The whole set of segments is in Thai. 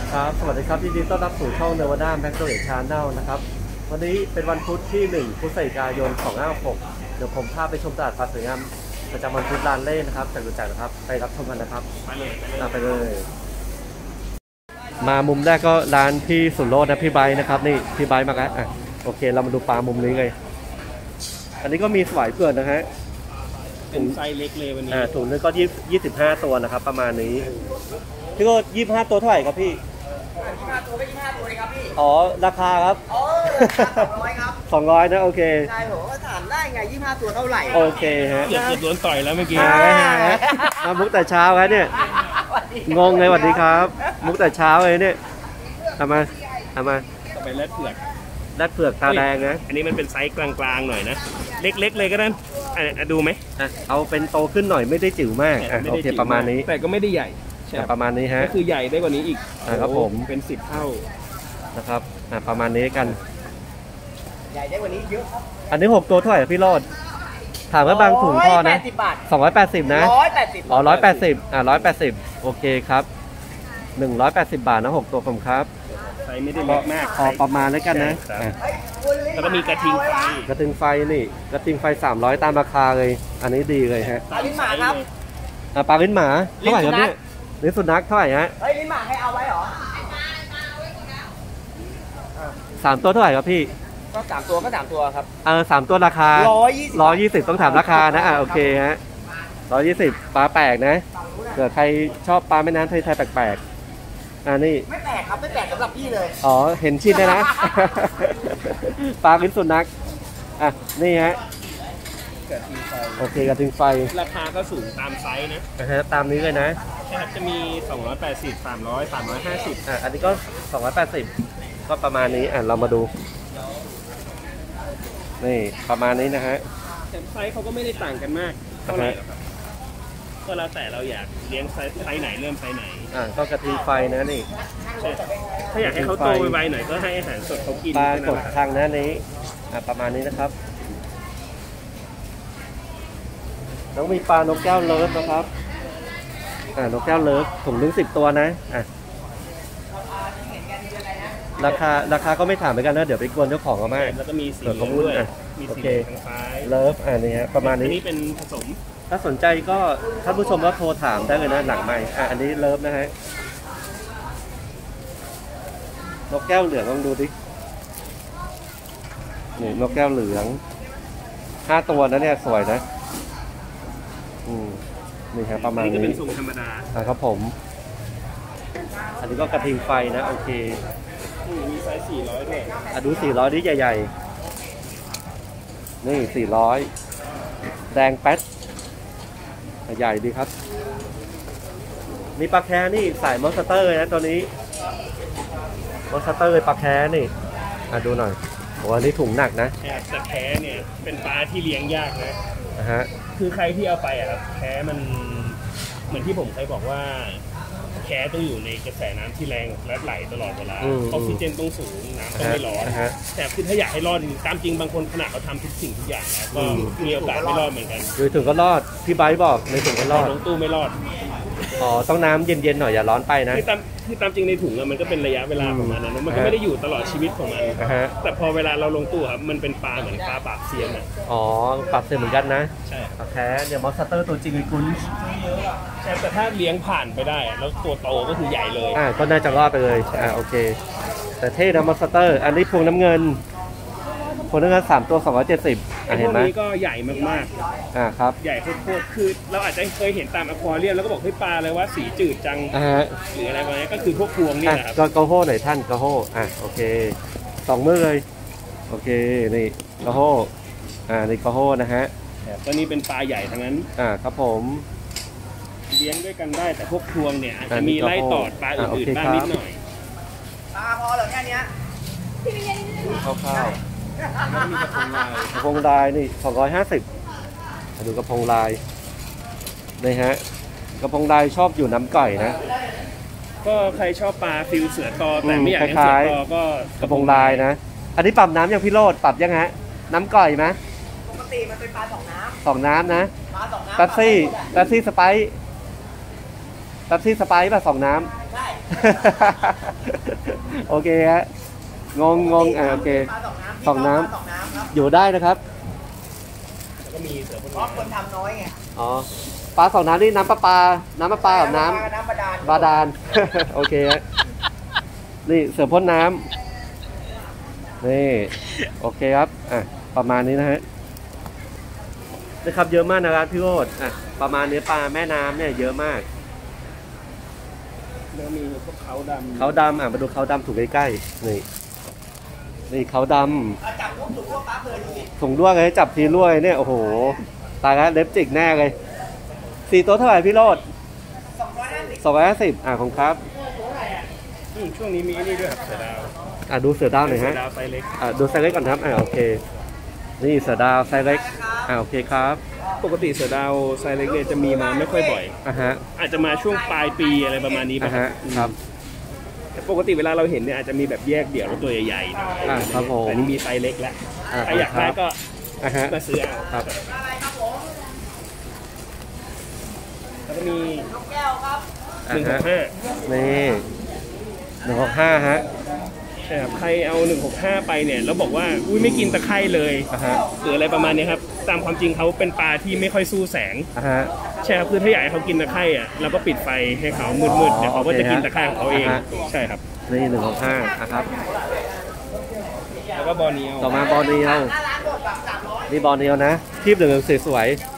ครับสวัสดีครับยินดีต้อนรับสู่ช่องเนวาดาแม็กโซเอชาแนลนะครับวันนี้เป็นวันพุธที่1พฤศจิกายน2566เดี๋ยวผมพาไปชมตลาดปลาสวยงามประจำวันพุธลานเล่นะครับจากรู้จักนะครับไปรับชมกันนะครับไปเลยมามุมแรกก็ร้านพี่สุโรจน์นะพี่ไบค์นะครับนี่พี่ไบค์มาแล้วโอเคเรามาดูปลามุมนี้เลยอันนี้ก็มีสวายเผือกนะฮะเป็นไซส์เล็กเลยวันนี้ถุงนึงก็25ตัวนะครับประมาณนี้พี่ก็25ตัวเท่าไหร่ครับพี่ 25ตัวก็25ตัวเลยครับพี่อ๋อราคาครับ 200ครับ 200นะโอเคใช่ผมก็ถามได้ไง25ตัวเท่าไหร่โอเคฮะเกือบโดนต่อยแล้วเมื่อกี้มามุกแต่เช้าครับเนี่ยงงเลยสวัสดีครับมุกแต่เช้าเลยเนี่ยทำมาต่อไปแรดเผือกตาแดงนะอันนี้มันเป็นไซส์กลางๆหน่อยนะเล็กๆเลยก็ได้ดูไหมเอาเป็นโตขึ้นหน่อยไม่ได้จิ๋วมากโอเคประมาณนี้แต่ก็ไม่ได้ใหญ่ประมาณนี้ฮะก็คือใหญ่ได้กว่านี้อีกครับผมเป็น10เท่านะครับประมาณนี้กันใหญ่ได้กว่านี้เยอะครับอันนี้6ตัวเท่าไหร่พี่โรจน์ถามว่าบางถุงพอนะ280นะ 180 อ๋อ180โอเคครับ180บาทนะ6ตัวผมครับไซส์ไม่ได้เล็กมากพอประมาณแล้วกันนะแล้วก็มีกระทิงไฟนี่กระทิงไฟ300ตามราคาเลยอันนี้ดีเลยฮะปลาลิ้นหมาครับปลาลิ้นหมาเท่าไหร่ครับเนี่ยลิ้นสุนัขเท่าไหร่ฮะเฮ้ยลิ้นหมาให้เอาไว้เหรอ 3ตัวเท่าไหร่ครับพี่ก็3ตัวครับ 3ตัวราคา120ต้องถามราคานะโอเคฮะ120ปลาแปลกนะเผื่อใครชอบปลาแม่น้ำไทยแปลกนี่ไม่แปลกครับไม่แปลกสำหรับพี่เลยอ๋อเห็นชิ้นเลยนะปลาลิ้นสุนัขนี่ฮะโอเคกระทิงไฟราคาก็สูงตามไซส์นะตามนี้เลยนะใช่ครับจะมี280 300 350 อันนี้ก็280ก็ประมาณนี้เรามาดูนี่ประมาณนี้นะฮะแต่ไซส์เขาก็ไม่ได้ต่างกันมากเท่าไหร่ก็แล้วแต่เราอยากเลี้ยงไซส์ไหนเริ่มไซส์ไหนก็กระทิงไฟนะนี่ถ้าอยากให้เขาโตไวๆหน่อยก็ให้อาหารสดเขากินปลากดทางนะนี้ประมาณนี้นะครับต้องมีปลานกแก้วเลิฟนะครับนกแก้วเลิฟถุงนึง10ตัวนะราคาก็ไม่ถามเหมือนกันนะเดี๋ยวไปกวนเจ้าของเขาไม่แล้วก็มีสีด้วยมีสีทางซ้ายเลิฟนี่ฮะประมาณนี้อันนี้เป็นผสมถ้าสนใจก็ท่านผู้ชมก็โทรถามได้เลยนะหลังไมค์อันนี้เลิฟนะฮะนกแก้วเหลืองลองดูดินี่นกแก้วเหลือง5ตัวนะเนี่ยสวยนะนี่ครับประมาณนี้ก็เป็นสูงธรรมดาครับผมอันนี้ก็กระทิงไฟนะโอเคมีไซส์400ด้วยดู400นี่ใหญ่ๆนี่400แดงแป๊ดใหญ่ดีครับมีปลาแคนี่สายมอสเตอร์นะตัวนี้มอสเตอร์ปลาแคนี่ดูหน่อยโอ้อันนี้ถุงหนักนะแต่แคเนี่ยเป็นปลาที่เลี้ยงยากนะคือใครที่เอาไปครับแคมันเหมือนที่ผมเคยบอกว่าแคต้องอยู่ในกระแสน้ำที่แรงและไหลตลอดเวลาออกซิเจนต้องสูงน้ำต้องไม่ร้อนแต่คือถ้าอยากให้รอดตามจริงบางคนขนาดเขาทำทุกสิ่งทุกอย่างนะก็มีโอกาสไม่รอดเหมือนกันคือถึงก็รอดพี่ไบค์บอกในถุงก็รอดลงตู้ไม่รอดต้องน้ำเย็นๆหน่อยอย่าร้อนไปนะคือตามจริงในถุงมันก็เป็นระยะเวลาของมันนะมันก็ไม่ได้อยู่ตลอดชีวิตของมันแต่พอเวลาเราลงตู้ครับมันเป็นปลาเหมือนปลาปากเซียนปากเซียนเหมือนกันนะใช่แค่เนี่ยมอสเตอร์ตัวจริงคุณใช่แต่ถ้าเลี้ยงผ่านไปได้แล้วตัวโตก็คือใหญ่เลยก็น่าจะรอดไปเลยโอเคแต่เท่นะมอสเตอร์อันนี้พวงน้ำเงิน3ตัว270 เห็นไหมพวกนี้ก็ใหญ่มากๆครับใหญ่โคตรคือเราอาจจะเคยเห็นตามอควาเรียมแล้วก็บอกให้ปลาเลยว่าสีจืดจังหรืออะไรประมาณนี้ก็คือพวกพวงนี่แหละก็กระโห้หน่อยท่านกระโห้โอเค2มือเลยโอเคนี่กระโห้นี่กระโห้นะฮะตัวนี้เป็นปลาใหญ่ทั้งนั้นครับผมเลี้ยงด้วยกันได้แต่พวกพวงเนี่ยอาจจะมีไล่ตอดปลาอื่นๆบ้างนิดหน่อยปลาพอเหรอแค่นี้คร่าวมีกระพงลายนี่250ดูกระพงลายนี่ฮะกระพงลายชอบอยู่น้ำก่อยนะก็ใครชอบปลาฟิลเสือตอแต่ไม่อยากเลี้ยงเสือตอก็กระพงลายนะอันนี้ปรับน้ำอย่างพี่โรจน์ปรับยังฮะน้ำก่อยไหมปกติมันเป็นปลา 2 น้ำนะปลา2 น้ำแป๊บซี่สไปซ์ป่ะ2 น้ำใช่โอเคฮะงงโอเคปลาสองน้ำสองน้ำปลาสองน้ำครับอยู่ได้นะครับแล้วก็มีเสือพวกเพราะคนทำน้อยไงอ๋อปลาสองน้ำนี่น้ำประปากับน้ำน้ำบาดาลบาดาล โอเคฮะนี่เสือพ่นน้ำนี่โอเคครับอ่ะประมาณนี้นะฮะนะครับเยอะมากนะครับพี่โรดอ่ะประมาณนี้ปลาแม่น้ำเนี่ยเยอะมากแล้วมีพวกเขาดำเขาดำอ่ะมาดูเขาดำถูกใกล้ๆนี่เขาดจับพวกถูกพวกปลาเพลินดูดิำถุงด้วงเลยจับทีด้วงเนี่ยโอ้โหตายแล้วเล็บจิกแน่เลย4 ตัวเท่าไหร่พี่โรด 250 250ของครับช่วงนี้มีไอ้นี่ด้วยครับเสือดาวดูเสือดาวหน่อยเสืฮะอดาวไซส์เล็กดูไซส์เล็กก่อนครับโอเคนี่เสือดาวไซส์เล็กโอเคครับปกติเสือดาวไซส์เล็กเนี่ยจะมีมาไม่ค่อยบ่อยฮะอาจจะมาช่วงปลายปีอะไรประมาณนี้ป่ะฮะครับแต่ปกติเวลาเราเห็นเนี่ยอาจจะมีแบบแยกเดี่ยวแล้วตัวใหญ่ๆหน่อยครับผมแต่นี่มีไซส์เล็กแล้วใครอยากได้ก็ฮะมาซื้อเอาครับแล้วก็มีนกแก้วครับ 165 นี่165ฮะใช่ครับใครเอา165ไปเนี่ยแล้วบอกว่าอุ้ยไม่กินตะไคร่เลยฮะหรืออะไรประมาณนี้ครับตามความจริงเขาเป็นปลาที่ไม่ค่อยสู้แสงฮะใช่ครับคือถ้าอยากให้เขากินตะไคร่อ่ะเราก็ปิดไฟให้เขามืดๆเดี๋ยวเขาก็จะกินตะไคร่ของเขาเองอ่าฮะใช่ครับนี่165ครับแล้วก็บอร์เนียวต่อมาบอลเนียวหน้าร้านบดแบบ300 นี่บอลเนียวนะคีบเหลืองๆสวยๆ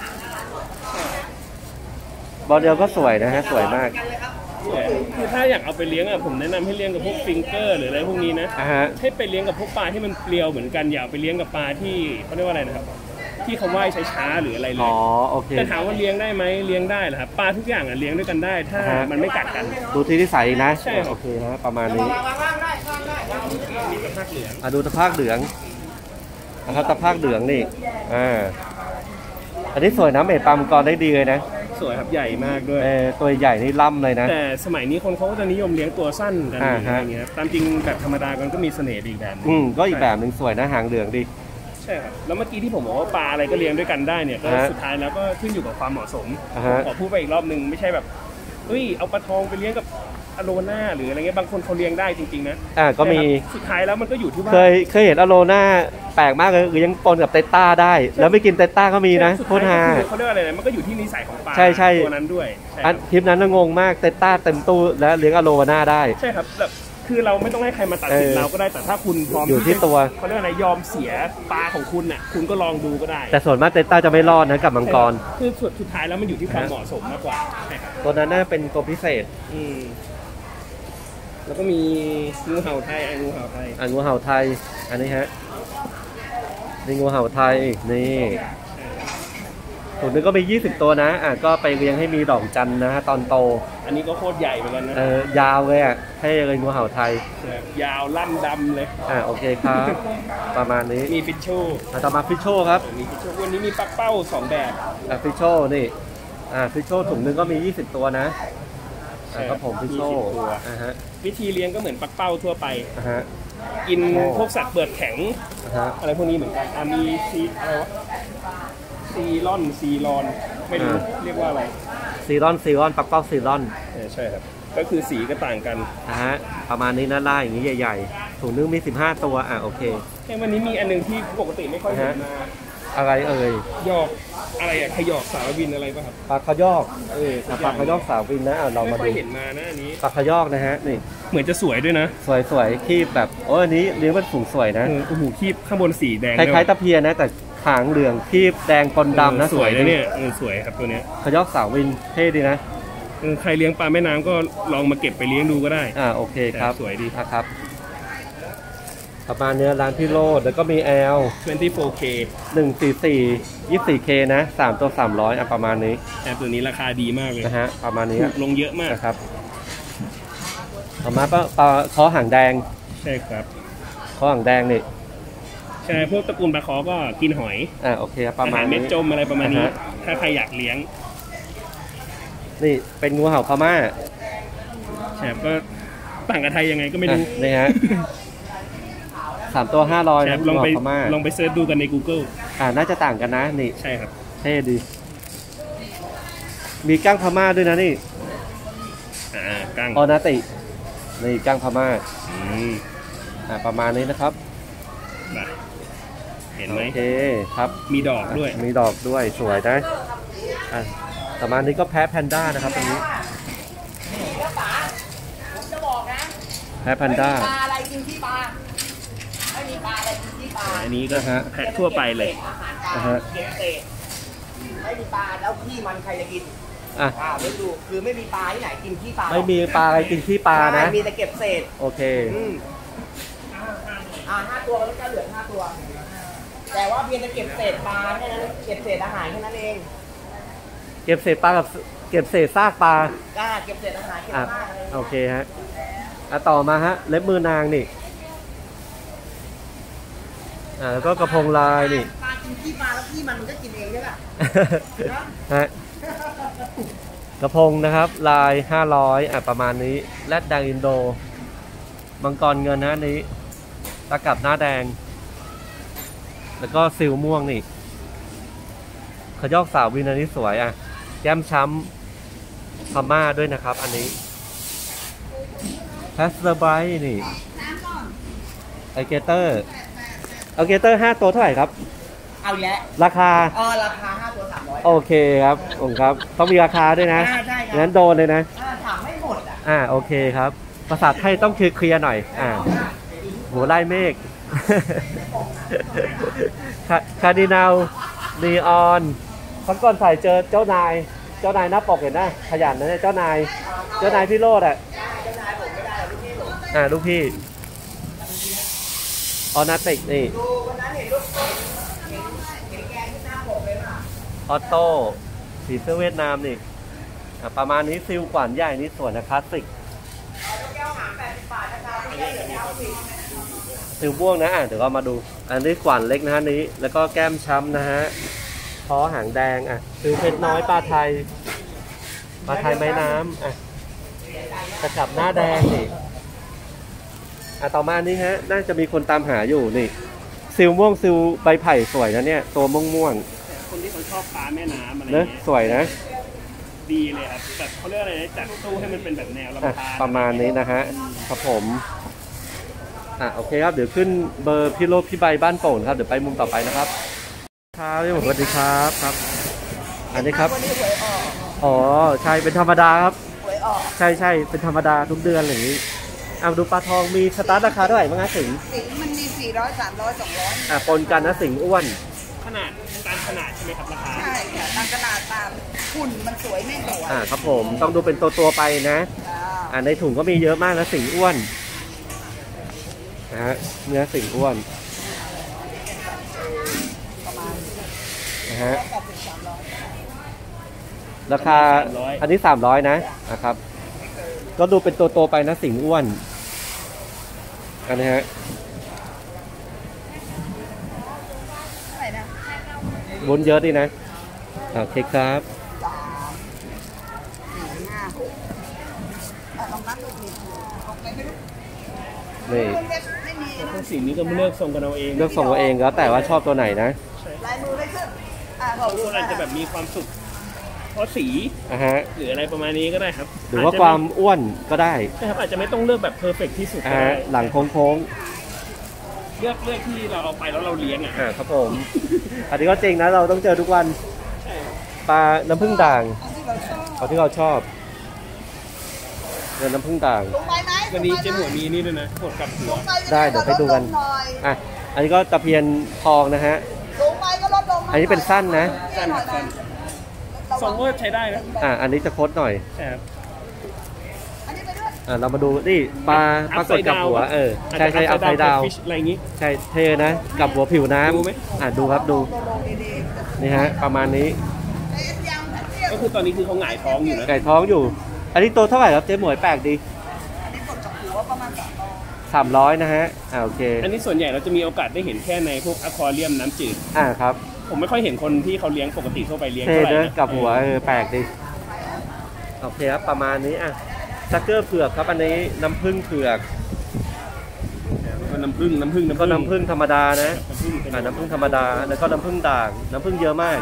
บอลเนียวก็สวยนะฮะสวยมากกันเลยครับคือถ้าอยากเอาไปเลี้ยงอ่ะผมแนะนำให้เลี้ยงกับพวกฟิงเกอร์หรืออะไรพวกนี้นะฮะให้ไปเลี้ยงกับพวกปลาที่มันเปรียวเหมือนกันอย่าเอาไปเลี้ยงกับปลาที่เขาเรียกว่าอะไรนะครับ ที่เขาว่ายช้าๆหรืออะไรเลอ๋ยอโอเคแต่ถามว่าเลี้ยงได้ไหมเลี้ยงได้แหละครับปลาทุกอย่างอ่ะเลี้ยงด้วยกันได้ ถ้าฮะมันไม่กัดกันดูที่นิสัยนะใช่ครับโอเคฮะประมาณนี้วางได้วางได้มีกระพักเหลืองดูตะภาคเหลืองนะครับตะภาคเหลืองนี่อันนี้สวยนะเมตปลามังกรได้ดีเลยนะสวยครับใหญ่มากด้วยตัวใหญ่นี่ล่ำเลยนะแต่สมัยนี้คนเขาก็จะนิยมเลี้ยงตัวสั้นกันอ่าอะไรฮะเงี้ยตามจริงแบบธรรมดามันก็มีเสน่ห์อีกแบบหนึงก็อีกแบบหนึ่งสวยนะหางเหลืองดีใช่ครับแล้วเมื่อกี้ที่ผมบอกว่าปลาอะไรก็เลี้ยงด้วยกันได้เนี่ยก็ฮะสุดท้ายแล้วก็ขึ้นอยู่กับความเหมาะสมฮะขอพูดไปอีกรอบหนึ่งไม่ใช่แบบเฮ้ยเอาปลาทองไปเลี้ยงกับอโลน่าหรืออะไรเงี้ยบางคนเขาเลี้ยงได้จริงๆนะก็มีแต่ครับสุดท้ายแล้วมันก็อยู่ที่ว่าเคยเห็นอโลน่าแปลกมากเลยยังปนกับเตต้าได้ แล้วไม่กินเตต้าก็มีนะสุดโคตรท้ายฮาก็คือเขาเรียกว่าอะไรนะมันก็อยู่ที่นิสัยของปลาใช่ๆตัวนั้นด้วยใช่คอัรันบคลิปนั้นน่ะงงมากเตต้าเต็มตู้แล้วเลี้ยงอโลน่าได้ใช่ครับแบบคือเราไม่ต้องให้ใครมาตัดสินเราก็ได้แต่ถ้าคุณพร้อมอยู่ที่ตัวเขาเรียกว่าอะไรยอมเสียปลาของคุณน่ะคุณก็ลองดูก็ได้แต่ส่วนมากเตต้าจะไม่รอดนะกับมังกรคือสุดท้ายแล้วมันอยู่ที่ความเหมาะสมมากกว่าใช่ครับตัวนั้นน่าเป็นตัวพิเศษอืมแล้วก็มีงูเห่าไทยงูเห่าไทยงูเห่าไทยอันนี้ฮะนี่งูเห่าไทยนี่ถุงนึงก็มี20 ตัวนะก็ไปเลี้ยงให้มีดอกจันนะฮะตอนโตอันนี้ก็โคตรใหญ่เหมือนกันนะยาวเลยให้เลยงูเห่าไทยยาวล่ำดำเลยโอเคครับ ประมาณนี้มีฟิชโชต่อมาฟิชโชครับมีฟิชโชวันนี้มีปักเป้า2แบบฟิชโชนี่ฟิชโชถุงนึงก็มี20 ตัวนะก็ผมฟิชโช 20 ตัวฮะวิธีเลี้ยงก็เหมือนปักเป้าทั่วไปฮะกินพวกสัตว์เปลือกแข็งฮะอะไรพวกนี้เหมือนกันมีอะไรวะซีรอนไม่รู้เรียกว่าอะไรซีรอนปักเป้าซีรอนใช่ครับก็คือสีก็ต่างกันประมาณนี้นะล่าอย่างนี้ใหญ่ๆถุงนึงมี15 ตัวโอเควันนี้มีอันนึงที่ปกติไม่ค่อยเห็นมาอะไรเอ่ยหยอกอะไรขยอกสารวินอะไรป่ะครับปลาขยอกปลาขยอกสาววินนะเราไม่มาค่อดูยเห็นมานะอันนี้ปลาขยอกนะฮะนี่เหมือนจะสวยด้วยนะสวยคีบแบบอันนี้เลี้ยงเป็นฝูงสวยนะโอ้โหคีบข้างบนสีแดงคล้ายๆตะเพียนนะแต่หางเหลืองคีบแดงปนดำนะสวยดีนะเนี่ยสวยครับตัวเนี้ยขยอกสาววินเท่ดีนะใครเลี้ยงปลาแม่น้ำก็ลองมาเก็บไปเลี้ยงดูก็ได้โอเคครับสวยดีครับประมาณนี้ร้านพี่โรดแล้วก็มี L 24K 144 24K นะ3 ตัว 300ประมาณนี้แต่ตัวนี้ราคาดีมากเลยนะฮะประมาณนี้ถูกลงเยอะมากนะครับต่อมาปลาคอหางแดงใช่ครับคอหางแดงนี่ใช่พวกตระกูลปลาคอก็กินหอยโอเคครับประมาณอาหารเม็นี้ดจมอะไรประมาณนี้อ่าฮะถ้าใครอยากเลี้ยงนี่เป็นงูเห่าพม่าใช่ครับก็ต่างกับไทยยังไงก็ไม่รู้นี่ฮะ3 ตัว 500 ใช่นะครับลองไปงูเห่าพม่าลองไปเซิร์ชดูกันใน Google น่าจะต่างกันนะนี่ใช่ครับเท่ดีมีก้างพม่าด้วยนะนี่กั้งออนาตินี่ก้างพม่ามประมาณนี้นะครับมาเห็นไหมโอเคครับมีดอกด้วยมีดอกด้วยสวยนะประมาณนี้ก็แพ้แพนด้านะครับตรงนี้เดี๋ยวป๋าผมจะบอกนะแพ้แพนด้าปลาอะไรกินที่ปลาไม่มีปลาอะไรกินที่ปลาอันนี้ก็นะฮะแพะทั่วไปเลยอาหารปลานะฮะเก็บเศษไม่มีปลาแล้วขี้มันใครจะกินอ่ะไม่ดูคือไม่มีปลาที่ไหนกินขี้ปลาไม่มีปลาอะไรกินขี้ปลานะใช่มีแต่เก็บเศษโอเค 5 ตัวแล้วก็เหลือ5 ตัว แต่ว่าเพียงแต่เก็บเศษปลาแค่นั้นเก็บเศษอาหารแค่นั้นเองเก็บเศษปลากับเก็บเศษซากปลาเก็บเศษอาหารเก็บอ่ะมากเลยโอเคฮะต่อมาฮะเล็บมือนางนี่แล้วก็กระพงลายนี่ปลากินขี้ปลาแล้วขี้มันก็กินเองใช่ป่ะฮะกระพงนะครับลาย500ประมาณนี้แรดแดงอินโดมังกรเงินนะนี้ตะกับหน้าแดง แล้วก็ซิลม่วงนี่ขยอกสาววินอันนี้สวยแก้มช้ำพม่าด้วยนะครับอันนี้แพสเตอร์ไบรท์นี่ไอเกเตอร์5 ตัวเท่าไหร่ครับเอาแยะราคาราคา5 ตัว300 โอเคครับผมครับต้องมีราคาด้วยนะใช่ครับงั้นโดนเลยนะถามไม่หมดอ่ะโอเคครับภาษาไทยต้องเคลียร์หน่อยหัวไล่เมฆ คาร์ดินัลนีออนครั้งก่อนใส่เจอเจ้านายหน้าปกเห็นนะขยันนะเจ้านายพี่โรดลูกพี่ออนาติกนี่ดูวันนั้นเห็นรูปเห็นแกที่หน้าปกเลยป่ะออโต้สีเสื้อเวียดนามนี่ประมาณนี้ซิลกวานใหญ่นี่ส่วนนะคลาสสิกแก้วหาง80 บาทนะครับไม่ใช่เหลือแล้วสิซิลม่วงนะเดี๋ยวก็มาดูอันนี้กวานเล็กนะฮะนี้แล้วก็แก้มช้ำนะฮะท้อหางแดงซิลเพชรน้อยปลาไทยไม้น้ำกระจับหน้าแดงนี่ต่อมานี้ฮะน่าจะมีคนตามหาอยู่นี่ซิลม่วงซิลใบไผ่สวยนะเนี่ยตัวม่วงคนที่เขาชอบปลาแม่น้ำอะไรๆเนอะเงี้ยสวยนะดีเลยครับแบบเขาเรียกอะไรนะจัดตู้ให้มันเป็นแบบแนวลำธารประมาณนี้นะฮะครับผมโอเคครับเดี๋ยวขึ้นเบอร์พี่โลพี่ใบบ้านโป่งครับเดี๋ยวไปมุมต่อไปนะครับครับพี่ผมสวัสดีครับครับ อันนี้ครับวันนี้หวยออกอ๋อใช่เป็นธรรมดาครับหวยออกใช่เป็นธรรมดาทุกเดือนอย่างนี้ดูปลาทองมีสตาร์ทราคาเท่าไหร่บ้างฮะสิงห์สิงมันมี400 300 200 ปนกันนะสิงห์อ้วนขนาดตามขนาดใช่ไหมครับราคาใช่ค่ะตามตลาดตามหุ่นมันสวยไม่สวยครับผมต้องดูเป็นตัวไปนะในถุงก็มีเยอะมากนะสิงห์อ้วนนะฮะเนื้อสิงห์อ้วนนะฮะราคาอันนี้300นะครับก็ดูเป็นตัวไปนะสิงห์อ้วนอันนี้ฮะวุ้นเยอะดีนะโอเคครับนี่พวกสีนี้ก็เลือกทรงกันเอาเองเลือกส่งเอาเองแล้วแต่ว่าชอบตัวไหนนะลายมือไม่ขึ้นบางคนอาจจะแบบมีความสุขเพราะสีหรืออะไรประมาณนี้ก็ได้ครับหรือว่าความอ้วนก็ได้ใช่ครับอาจจะไม่ต้องเลือกแบบเพอร์เฟกที่สุดก็ได้หลังโค้งเลือกที่เราเอาไปแล้วเราเลี้ยงครับผมอันนี้ก็จริงนะเราต้องเจอทุกวันปลาน้ำผึ้งด่างเอาที่เราชอบเนื้อน้ำผึ้งด่างวันนี้เจ๊หมวยมีนี่ด้วยนะกดกับหัวได้เดี๋ยวไปดูกันอันนี้ก็ตะเพียนทองนะฮะอันนี้เป็นสั้นนะสั้นทรงก็ใช้ได้นะอันนี้จะโคตรหน่อยใช่ครับเรามาดูนี่ปลากดกับหัวใช่อัพไซด์ดาวอะไรอย่างงี้ใช่เท่นะกับหัวผิวน้ำดูไหมดูครับดูนี่ฮะประมาณนี้ก็คือตอนนี้คือเขาหงายท้องอยู่นะไก่ท้องอยู่ อันนี้ตัวเท่าไหร่ครับเจ๊หมวยแปลกดีอันนี้กดกับหัวประมาณ 300นะฮะโอเคอันนี้ส่วนใหญ่เราจะมีโอกาสได้เห็นแค่ในพวกอควาเรียมน้ำจืดครับผมไม่ค่อยเห็นคนที่เขาเลี้ยงปกติทั่วไปเลี้ยงเท่เท่าไหร่นะกับหัวแปลกดีโอเคครับประมาณนี้ซักเกอร์เผือกครับอันนี้น้ำผึ้งเผือกก็น้ำผึ้งก็น้ำผึ้งธรรมดานะน้ำผึ้งธรรมดาแล้วก็น้ำผึ้งด่างน้ำผึ้งเยอะมาก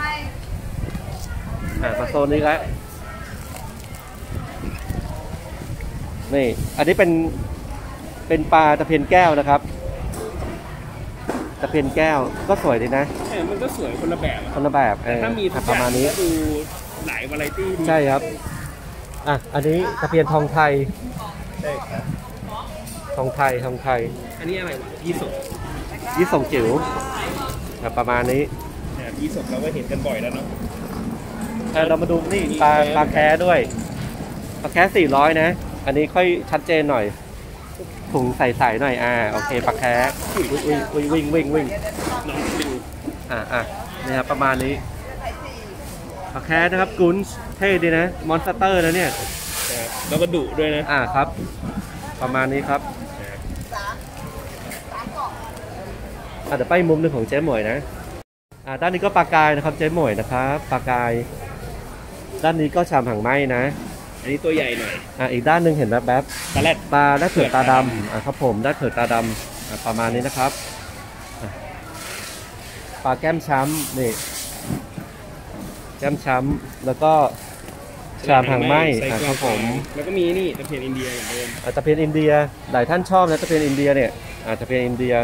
มาโซนนี้แล้วนี่อันนี้เป็นปลาตะเพียนแก้วนะครับตะเพียนแก้วก็สวยดีนะมันก็สวยคนละแบบคนละแบบถ้ามีประมาณนี้ดูหลายวาไรตี้ใช่ครับอันนี้ตะเพียนทองไทยใช่ครับทองไทยอันนี้อะไรวะยี่สกจิ๋วประมาณนี้ยี่สกเราก็เห็นกันบ่อยแล้วเนาะเรามาดูนี่ปลาแค้ด้วยปลาแค้400นะอันนี้ค่อยชัดเจนหน่อยถุงใสๆหน่อยโอเคปลาแค้วิ่งน้องดูนี่ครับประมาณนี้ปลาแค้นะครับกุนเท่ดีนะมอนสเตอร์นะเนี่ยแล้วก็ดุด้วยนะครับประมาณนี้ครับเดี๋ยวไปมุมหนึ่งของเจ๊หมวยนะด้านนี้ก็ปลากายนะครับเจ๊หมวยนะครับปลากายด้านนี้ก็ชามหางไหมนะอันนี้ตัวใหญ่หน่อยอีกด้านหนึ่งเห็นแบบปลาแรดเผือกตาดำครับผมได้เผือกตาดำประมาณนี้นะครับปลาแก้มช้ำนี่แก้มช้ำแล้วก็ชามหางไหมครับผมแล้วก็มีนี่ตะเพียนอินเดียเหมือนเดิมตะเพียนอินเดียหลายท่านชอบนะตะเพียนอินเดียเนี่ยตะเพียนอินเดีย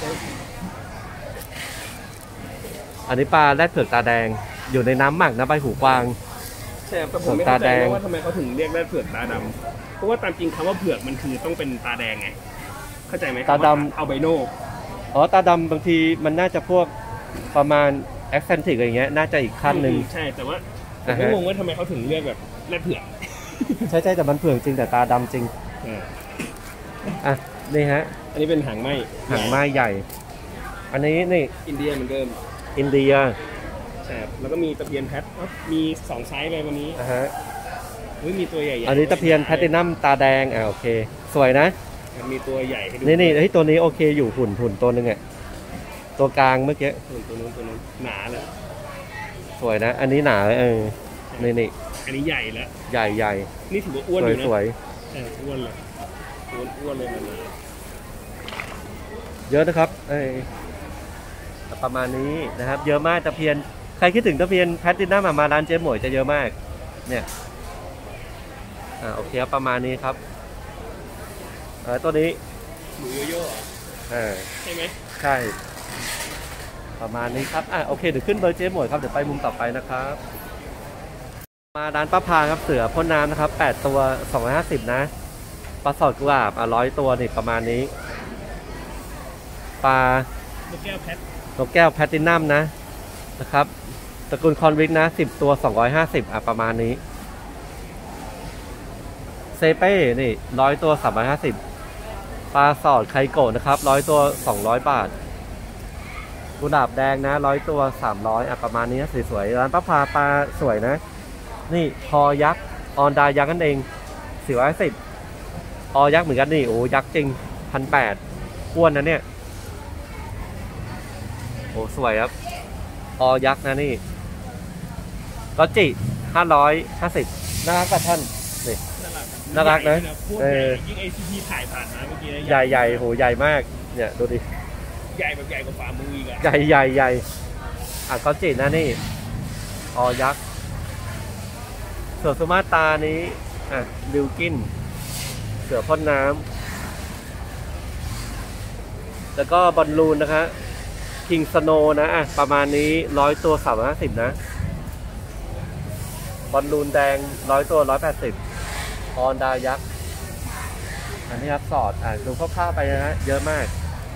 อันนี้ปลาแรดเผือกตาแดงอยู่ในน้ำหมักนะใบหูกวางใช่แต่ผมไม่เข้าใจว่าทำไมเขาถึงเรียกแรดเผือกตาดำเพราะว่าตามจริงคำว่าเผือกมันคือต้องเป็นตาแดงไงเข้าใจไหมตาดำเอาไบโน่ตาดำบางทีมันน่าจะพวกประมาณแอคเซนติกอะไรเงี้ยน่าจะอีกขั้นหนึ่งใช่แต่ว่าผมก็งงว่าทำไมเขาถึงเรียกแบบแรดเผือกใช่แต่มันเผือกจริงแต่ตาดำจริงนี่ฮะอันนี้เป็นหางไหมใหญ่อันนี้นี่อินเดียเหมือนเดิมอินเดียใช่แล้วก็มีตะเพียนแพทมี2ไซส์เลยวันนี้มีตัวใหญ่ๆอันนี้ตะเพียนแพลตินัมตาแดงโอเคสวยนะมีตัวใหญ่ให้ดูนี่ตัวนี้โอเคอยู่หุ่นตัวนึงตัวกลางเมื่อกี้ตัวนู้นหนาเลยสวยนะอันนี้หนานี่อันนี้ใหญ่แล้วใหญ่นี่ถือว่าอ้วนอยู่นะสวยอ้วนเลยมันเยอะนะครับประมาณนี้นะครับเยอะมากตะเพียนใครคิดถึงตะเพียนแพลตินัมมาร้านเจ๊หมวยจะเยอะมากเนี่ยโอเคประมาณนี้ครับตัวนี้หมูโยโย่ใช่ไหมใช่ประมาณนี้ครับโอเคเดี๋ยวขึ้นเบอร์เจ๊หมวยครับเดี๋ยวไปมุมต่อไปนะครับมาร้านป้าพาครับเสือพ่นน้ำนะครับ8ตัว250นะปลาสอดกุหลาบ100ตัวนี่ประมาณนี้ปลานกแก้วแพลตินัมนะครับตระกูลคอนวิกนะ10ตัว250ประมาณนี้เซเป้นี่100ตัว350ปลาสอดไคโกะนะครับ100ตัว200บาทกุหลาบแดงนะ100ตัว300ประมาณนี้สวยๆร้านป้าพาปลาสวยนะนี่คอยักษ์ออนดายักษ์นั่นเอง410ยักษ์เหมือนกันนี่โอ้ยักษ์จริง1,800อ้วนนะเนี่ยโอ้สวยครับยักษ์นะนี่ก็จิ550น่ารักกับท่านนี่น่ารักนะยิ่งACPถ่ายผ่านมาเมื่อกี้ใหญ่โหใหญ่มากเนี่ยดูดิใหญ่แบบใหญ่กว่าฝ่ามืออีกใหญ่ก็จินะนี่ยักษ์เสือสุมาตรานี้บิลกินเสือพ่นน้ำแล้วก็บอลลูนนะคะคิงสโนนะประมาณนี้100ตัว350นะบอลลูนแดง100ตัว180ออนดายักษ์อันนี้ครับสอดดูคร่าวๆไปนะเยอะมาก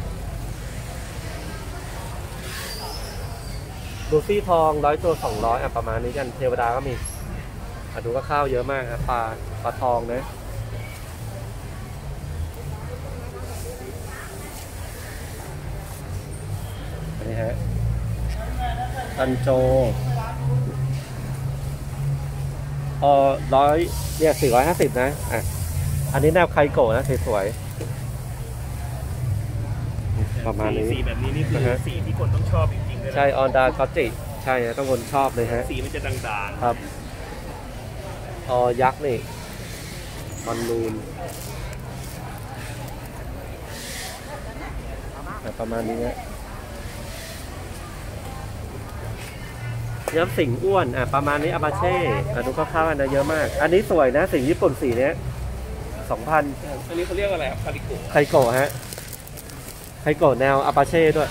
ดูซี่ทอง100ตัว200ประมาณนี้กันเทวดาก็มีดูก็ข้าวเยอะมากครับปลาทองนะนี่ฮะตันโจ100เนี่ย450นะอันนี้แนวไคโกะนะสวยๆประมาณนี้สีแบบนี้นี่คือสีที่คนต้องชอบจริงๆเลยใช่ออนดาคอติใช่ต้องคนชอบเลยฮะสีมันจะด่างๆครับยักษ์นี่บอลลูนประมาณนี้ย้ำสิงอ้วนประมาณนี้อาบาเช่ดูคร่าวๆนะเยอะมากอันนี้สวยนะสิงญี่ปุ่นสีนี้ 2,000 อันนี้เขาเรียกอะไรครับคาริโกะไคโกะฮะไคโกะแนวอาปาเช่ด้วย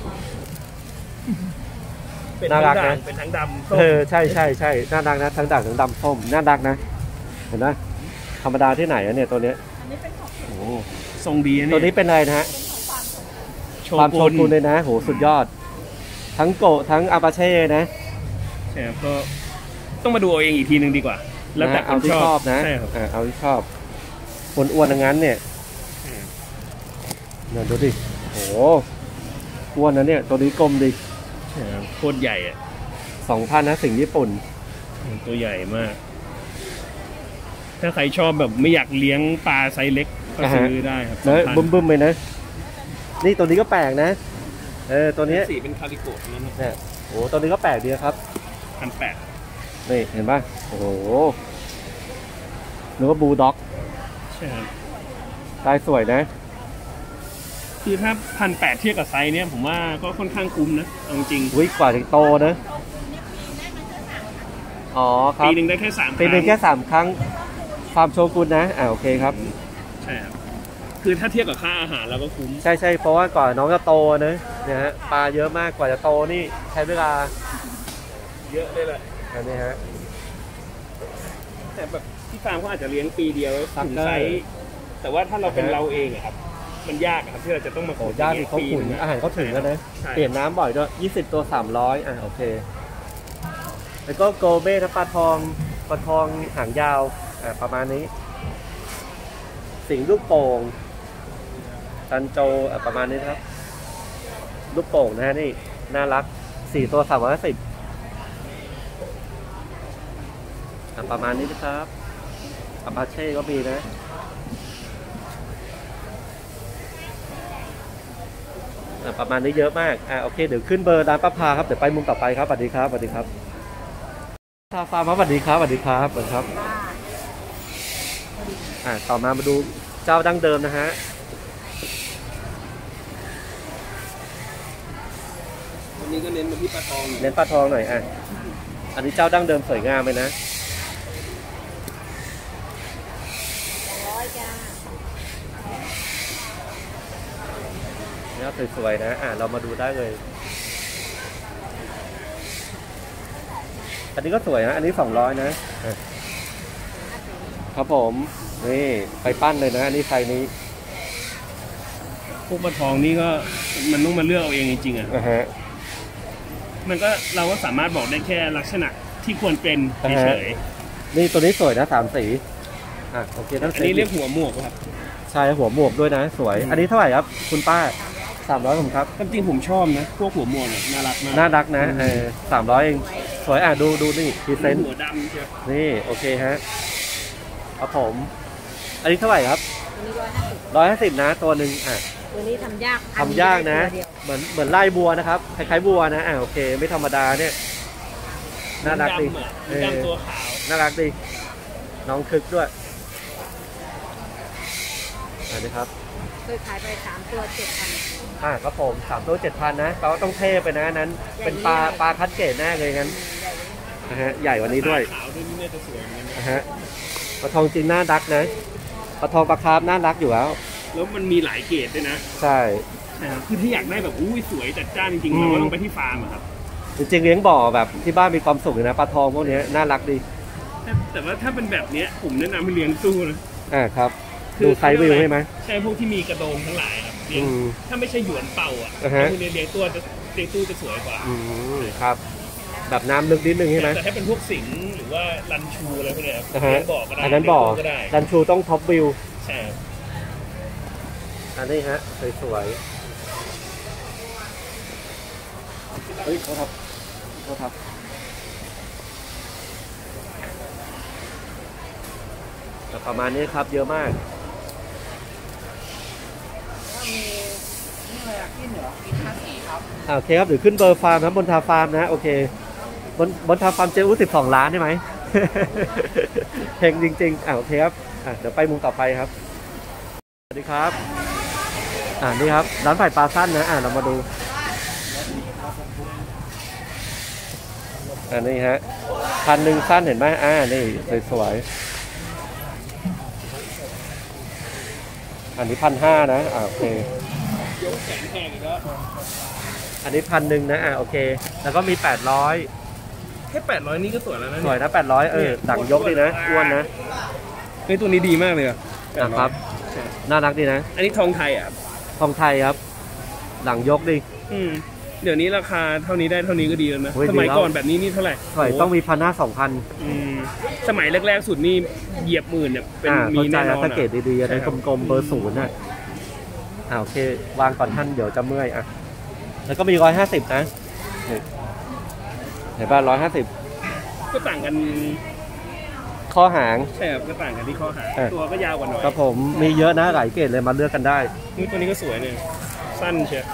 เป็นน่าทั้รังกนะด่างเป็นทั้งดำส้มใช่น่ารักนะทั้งด่างทั้งดำส้มน่ารักนะเห็นไหมธรรมดาที่ไหนอะเนี่ยตัวเนี้ยโอ้ทรงดีนะตัวเนี่นี้ยเป็นอะไรนะฮะโชความโชกุนกุนเลยนะโหสุดยอด ทั้งโกะทั้งอาปาเช่นะใช่ครับก็ต้องมาดูเอาเองอีกทีหนึ่งดีกว่า แล้วแต่นะคเอานที่ชชออบบนะใช่ครับเอาที่ชอบอ้วนๆอย่างนั้นเนี่ยเนี่ยดูดิโหอ้วนนะเนี่ยตัวนี้กลมดิใช่ครับโคตรใหญ่อะ 2,000นะสิ่งญี่ปุ่นตัวใหญ่มาก ถ้าใครชอบแบบไม่อยากเลี้ยงปลาไซส์เล็กก็ซื้อได้ครับเนอะ 2,000 บึ้มๆเลยนะนี่ตัวนี้ก็แปลกนะตัวนี้สีเป็นคาริโกะนั่นเนี่ยโอ้ตัวนี้ก็แปลกดีครับ 1,800 นี่เห็นป่ะโอ้โหนึกว่าบูลด็อกใช่ครับลายสวยนะคือถ้า1,800เทียบกับไซส์เนี้ยผมว่าก็ค่อนข้างคุ้มนะเอาจริงวิ่งกว่าถึงโตนะอ๋อครับปีหนึ่งได้แค่3 ปีหนึ่งแค่3 ครั้งความโชกุนนะโอเคครับใช่ครับคือถ้าเทียบกับค่าอาหารเราก็คุ้มใช่เพราะว่าก่อนน้องจะโตนะเนี่ยฮะปลาเยอะมากกว่าจะโตนี่ใช้เวลาเยอะเลยแหละอันนี้ฮะแต่แบบที่ฟาร์มเขาอาจจะเลี้ยงปีเดียวซักถึงได้ไซส์แต่ว่าถ้าเราเป็นเราเองอะครับ มันยากอะครับที่เราจะต้องมาโอ้ย่านนี่เขาขุนอาหารเขาถึงแล้วนะใช่เปลี่ยนน้ำบ่อยด้วย20 ตัว 300โอเคแล้วก็โกเบ้นะปลาทองหางยาวประมาณนี้ สิงห์ลูกโป่งตันโจประมาณนี้นะครับลูกโป่งนะฮะนี่น่ารัก4 ตัว 310ประมาณนี้นะครับอาปาเช่ก็มีนะประมาณนี้เยอะมากโอเคเดี๋ยวขึ้นเบอร์ร้านป้าพาครับเดี๋ยวไปมุมต่อไปครับสวัสดีครับสวัสดีครับทาฟาร์มครับสวัสดีครับสวัสดีครับสวัสดีครับต่อมาดูเจ้าดั้งเดิมนะฮะวันนี้ก็เน้นมาที่ปลาทองเน้นปลาทองหน่อยอันนี้เจ้าดั้งเดิมสวยงามเลยนะเนี่ยสวยๆนะเรามาดูได้เลย อันนี้ก็สวยนะอันนี้200นะครับผมนี่ไปปั้นเลยนะอันนี้ไซส์นี้พวกปลาทองนี่ก็มันต้องมาเลือกเอาเองจริงๆอะฮะมันก็เราก็สามารถบอกได้แค่ลักษณะที่ควรเป็นเฉยนี่ตัวนี้สวยนะ3 สีโอเคทั้งๆอันสีนี้เรียกหัวหมวกครับใช่หัวหมวกด้วยนะสวย อันนี้เท่าไหร่ครับคุณป้า300ผมครับจริงๆผมชอบนะพวกหัวหมวกเนี่ยน่ารักมากน่ารักนะ300เองสวยดูนี่พรีเซนต์หัวดำใช่ไหมนี่โอเคฮะครับผมอันนี้เท่าไหร่ครับตัวนี้150 150นะตัวหนึ่งตัวนี้ทำยากทำยากนะอัได้ตัวเดียวเหมือนไล่บัวนะครับคล้ายๆบัวนะโอเคไม่ธรรมดาเนี่ยน่ารักดีดำตัวขาวน่ารักดีน้องคึกด้วยอันนี้ครับเคยขายไป3 ตัว 7,000 ครับผม3 ตัว 7,000นะแปลว่าต้องเทไปนะนั้นเป็นปลาคัดเกรดแน่เลยงั้นนะฮะใหญ่กว่านี้ด้วยขาวด้วยนี่น่าจะสวยเหมือนกันนะนะฮะปลาทองจริงน่ารักนะปลาทองปลาคาร์ฟน่ารักอยู่แล้วแล้วมันมีหลายเกรดด้วยนะใช่คือถ้าอยากได้แบบอุ้ยสวยจัดจ้านจริงๆเราก็ต้องไปที่ฟาร์มอะครับจริงๆเลี้ยงบ่อแบบที่บ้านมีความสุขเลยนะปลาทองพวกนี้น่ารักดีแต่ว่าถ้าเป็นแบบเนี้ยผมแนะนำให้เลี้ยงตู้นะครับดูไซส์วิวใช่ไหมใช่พวกที่มีกระโดงทั้งหลายครับเลี้ยงถ้าไม่ใช่หยวนเป่าอ่ะฮะพวกนี้เลี้ยงตู้จะสวยกว่าครับ แบบน้ำลึกนิดนึงใช่ไหมแต่ถ้าเป็นพวกสิงห์หรือว่ารันชูอะไรพวกเนี้ยครับฮะเลี้ยงบ่อก็ได้อันนั้นบ่อเลี้ยงตู้ก็ได้ดันชูต้องท็อปวิวใช่ครับอันนี้ฮะสวยๆเฮ้ยเขาทับประมาณนี้ครับเยอะมากโอเคครับเดี๋ยวขึ้นเบอร์ฟาร์มนะบนทาฟาร์มนะโอเคบนทาฟาร์มเจอุ้12 ล้านใช่ไหม เฮงจริงๆโอเคครับเดี๋ยวไปมุมต่อไปครับสวัสดีครับนี่ครับร้านไผ่ปลาสั้นนะเรามาดูนี่ฮะ1,000สั้นเห็นไหมนี่สวยๆอันนี้1,500นะโอเคยกแขนแพงอีกแล้วอันนี้1,100นะโอเคแล้วก็มี800 แค่800นี่ก็สวยแล้วนะสวยนะ800หลังยกดีนะอ้วนนะเฮ้ยตัวนี้ดีมากเลยอะนะครับน่ารักดีนะอันนี้ทองไทยอ่ะทองไทยครับหลังยกดีเดี๋ยวนี้ราคาเท่านี้ได้เท่านี้ก็ดีแล้วนะโอ้ยสมัยดีแล้วก่อนแบบนี้นี่เท่าไหร่สวยต้องมี1,500 สมัยแรกๆสุดนี่เหยียบหมื่นเนี่ยเป็น 2,000 มีเข้าใจแน่นแล้อวน ถ้าเกรดดีๆอะไรใช่ครับกลมๆเบอร์0น่ะโอเควางก่อนท่านเดี๋ยวจะเมื่อยแล้วก็มี150นะนี่เห็นป่ะ150 ก็ต่างกันข้อหางใช่ครับก็ต่างกันที่ข้อหาตัวก็ยาวกว่าหน่อยครับผมมีเยอะนะหลายเกรดเลยมาเลือกกันได้นี่ตัวนี้ก็สวยเนี่ยสั้นเชียว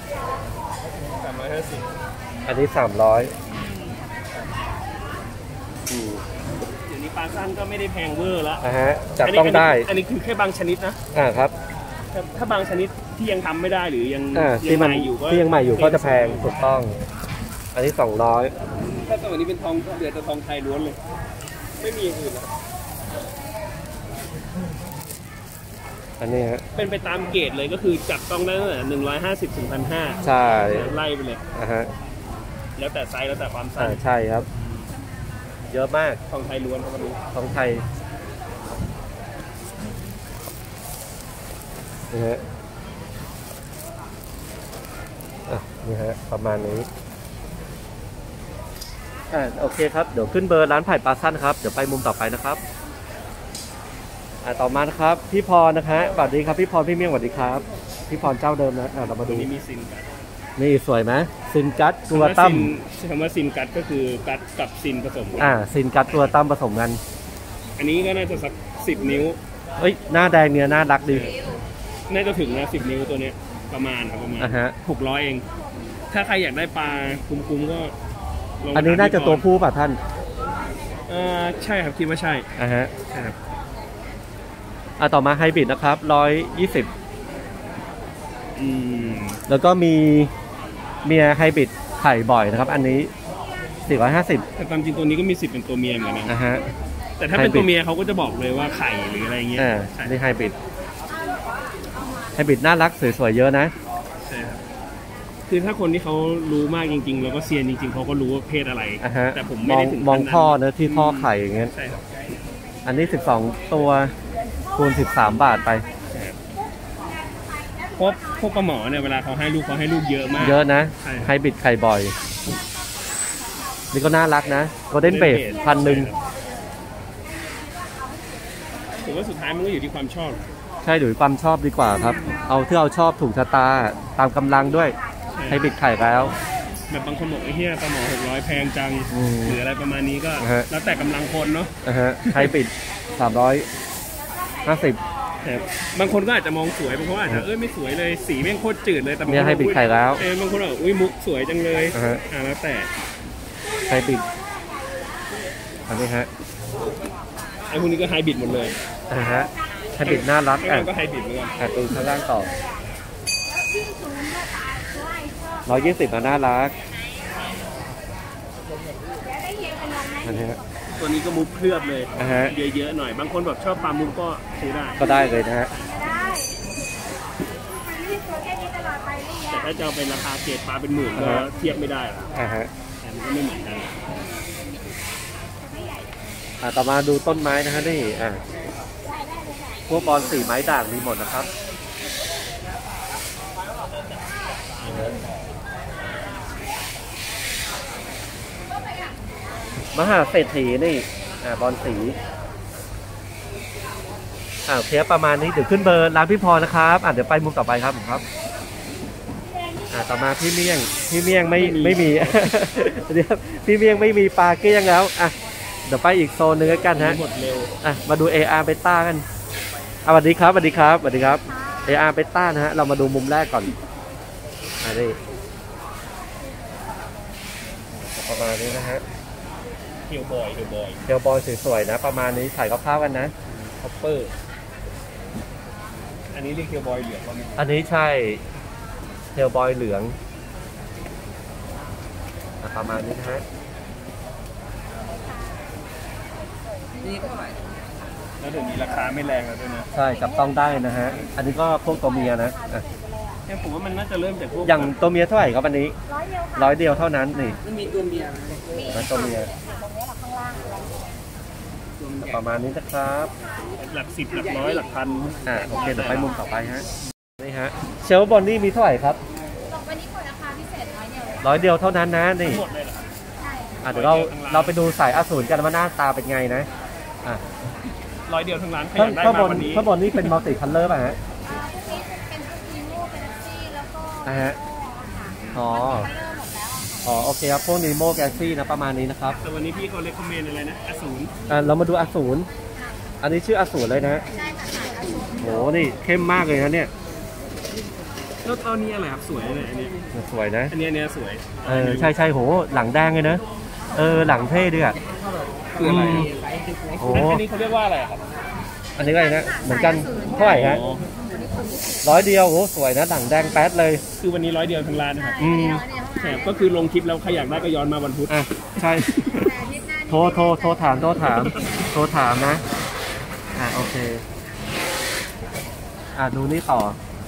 350 อันนี้300 เดี๋ยวนี้ปลาสั้นก็ไม่ได้แพงเวอร์แล้วฮะจับต้องได้อันนี้คือแค่บางชนิดนะครับ ถ้าบางชนิดที่ยังทำไม่ได้หรือยังที่มันใหม่อยู่ก็ที่ยังใหม่อยู่ก็จะแพงถูกต้อง อันนี้200 ถ้าตัวนี้เป็นทองเหลือแต่ทองไทยล้วนเลยไม่มีอย่างอื่นแล้วอันนี้ฮะเป็นไปตามเกรดเลยก็คือจับต้องได้ตั้งแต่150 ถึง 1,500 ใช่ไล่ไปเลยฮะแล้วแต่ไซส์แล้วแต่ความสั้นใช่ครับ เยอะมากทองไทยล้วนเข้ามาดูทองไทยนี่ฮะนี่ฮะประมาณนี้โอเคครับเดี๋ยวขึ้นเบอร์ร้านไผ่ปลาสั้นครับเดี๋ยวไปมุมต่อไปนะครับต่อมานะครับพี่พรนะคะสวัสดีครับพี่พรพี่เมี่ยงสวัสดีครับพี่พรเจ้าเดิมนะเรามาดูนี่มีซินกัดนี่สวยไหมซินกัตตัวตั้มคำว่าซินกัดก็คือกัดกับซินผสมกันซินกัตตัวตั้มผสมกันอันนี้ก็น่าจะสัก10 นิ้วเฮ้ยหน้าแดงเนี่ยน่ารักดีน่าจะถึงนะ10 นิ้วตัวเนี้ยประมาณ600เองถ้าใครอยากได้ปลาคุ้มๆก็ลองอันนี้น่าจะตัวผู้ป่ะท่านใช่ครับคิดว่าใช่ใช่ครับต่อมาไฮบริดนะครับ120แล้วก็มีเมียไฮบริดไข่บ่อยนะครับอันนี้450 แต่ตามจริงตัวนี้ก็มีสิทธิ์เป็นตัวเมียเหมือนกันนะ แต่ถ้าเป็นไฮบริดตัวเมียเขาก็จะบอกเลยว่าไข่หรืออะไรเงี้ยนี่ไฮบริดน่ารักสวยๆเยอะนะใช่ครับคือถ้าคนที่เขารู้มากจริงๆแล้วก็เซียนจริงๆเขาก็รู้ว่าเพศอะไรแต่ผมไม่ได้ถึงมองท่อเนื้อที่ท่อไข่อย่างเงี้ยใช่ครับอันนี้12ตัวคูณ13 บาทไปเพราะพวกปลาหมอเนี่ยเวลาเขาให้ลูกเยอะมากเยอะนะใช่ไฮบริดไข่บ่อยนี่ก็น่ารักนะโกลเด้นเบส1,000 ผมว่าสุดท้ายมันก็อยู่ที่ความชอบใช่หรือความชอบดีกว่าครับเอาที่เราชอบถูกชะตาตามกำลังด้วยไฮบริดไข่แล้วแบบบางคนบอกไอ้เหี้ยปลาหมอ600แพงจังหรืออะไรประมาณนี้ก็แล้วแต่กำลังคนเนาะไฮบริด350 แต่บางคนก็อาจจะมองสวยบางคนอาจจะไม่สวยเลยสีแม่งโคตรจืดเลยแต่บางเนี่ยคนไฮบริดไข่แล้วบางคนบอกอุ้ยมุกสวยจังเลยแล้วแต่ไฮบริดอันนี้ฮะไอ้พวกนี้ก็ไฮบริดหมดเลยไฮบริดน่ารักก็ไฮบริดเหมือนกันดูข้างล่างต่อ120น่ารักอันนี้ฮะตัวนี้ก็มุกเคลือบเลยเยอะๆหน่อยบางคนแบบชอบปลามุกก็ซื้อได้ก็ได้เลยนะฮะแต่ถ้าจะเอาเป็นราคาเกรดปลาเป็นหมื่นก็เทียบไม่ได้หรอกแต่มันก็ไม่เหมือนกันต่อมาดูต้นไม้นะฮะนี่พวกบอลสีไม้ด่างมีหมดนะครับมหาเศรษฐีนี่บอลสีโอเคประมาณนี้เดี๋ยวขึ้นเบอร์ร้านพี่พรนะครับเดี๋ยวไปมุมต่อไปครับผมครับต่อมาพี่เมี่ยงไม่มี เดี๋ยวพี่เมี่ยงไม่มีปลาเกี้ยงแล้วเดี๋ยวไปอีกโซนหนึ่งกันฮะหมดเร็วมาดู AR เบต้ากันสวัสดีครับAR เบต้านะฮะเรามาดูมุมแรกก่อนนี่ประมาณนี้นะฮะเทียวบอยสวยๆนะประมาณนี้ถ่ายกับภาพกันนะคอปเปอร์อันนี้เรียกเทียวบอยเหลืองว่าไงอันนี้ใช่เทียวบอยเหลืองประมาณนี้นะฮะนี่เท่าไหร่แล้วเดี๋ยวนี้ราคาไม่แรงแล้วด้วยนะใช่จับต้องได้นะฮะอันนี้ก็พวกตัวเมียนะอ่ะเนี่ยผมว่ามันน่าจะเริ่มจากพวกอย่างตัวเมียเท่าไหร่ครับอันนี้ 100 เดียวค่ะ 100 เดียวเท่านั้นนี่ไม่มีตัวเมียตัวเมียตรงนี้หลักข้างล่างอะไรประมาณนี้นะครับหลัก10หลักร้อยหลักพันโอเคเดี๋ยวไปมุมต่อไปฮะนี่ฮะเชลบอนนี่มีเท่าไหร่ครับวันนี้เปิดราคาพิเศษ100 เดียวเลย 100 เดียวเท่านั้นนะนี่หมดเลยเหรอครับใช่เดี๋ยวเราไปดูสายอสูรกันว่าหน้าตาเป็นไงนะอ่ะ 100 เดียวทั้งร้านใครอข้างยากได้ข้างบมาน วันนี้ข้างบนนี่เป็นมัลติคัลเลอร์ป่ะฮะพวกนี้เป็นพวกอีโม่เป็นซี่แล้วก็ฮะ อ๋อคัลเลอร์หมดแล้วอะค่ะอ๋อโอเคครับพวกนีโมแกซี่นะประมาณนี้นะครับแต่วันนี้พี่เขาเลคคอมเมนต์อะไรนะอสูรเรามาดูอสูรอันนี้ชื่ออสูรเลยนะใช่ค่ะขายอาชุดโหนี่เข้มมากเลยนะเนี่ยแล้วตอนนี้อะไรครับสวยเลยอันนี้สวยนะอันนี้สวยใช่โหหลังแดงเลยนะหลังเท่ด้วยอ่ะคืออะไรโอ้อันนี้เขาเรียกว่าอะไรครับอันนี้ก็อะไรนะเหมือนกันเท่าไหร่ฮะ 100 เดียวโหสวยนะหลังแดงแป๊ดเลยคือวันนี้100 เดียวทั้งร้านนะครับอืมแถมก็คือลงคลิปแล้วใครอยากได้ก็ย้อนมาวันพุธอ่ะใช่แต่อาทิตย์หน้านี้โทรถามนะโอเคดูนี่ต่อ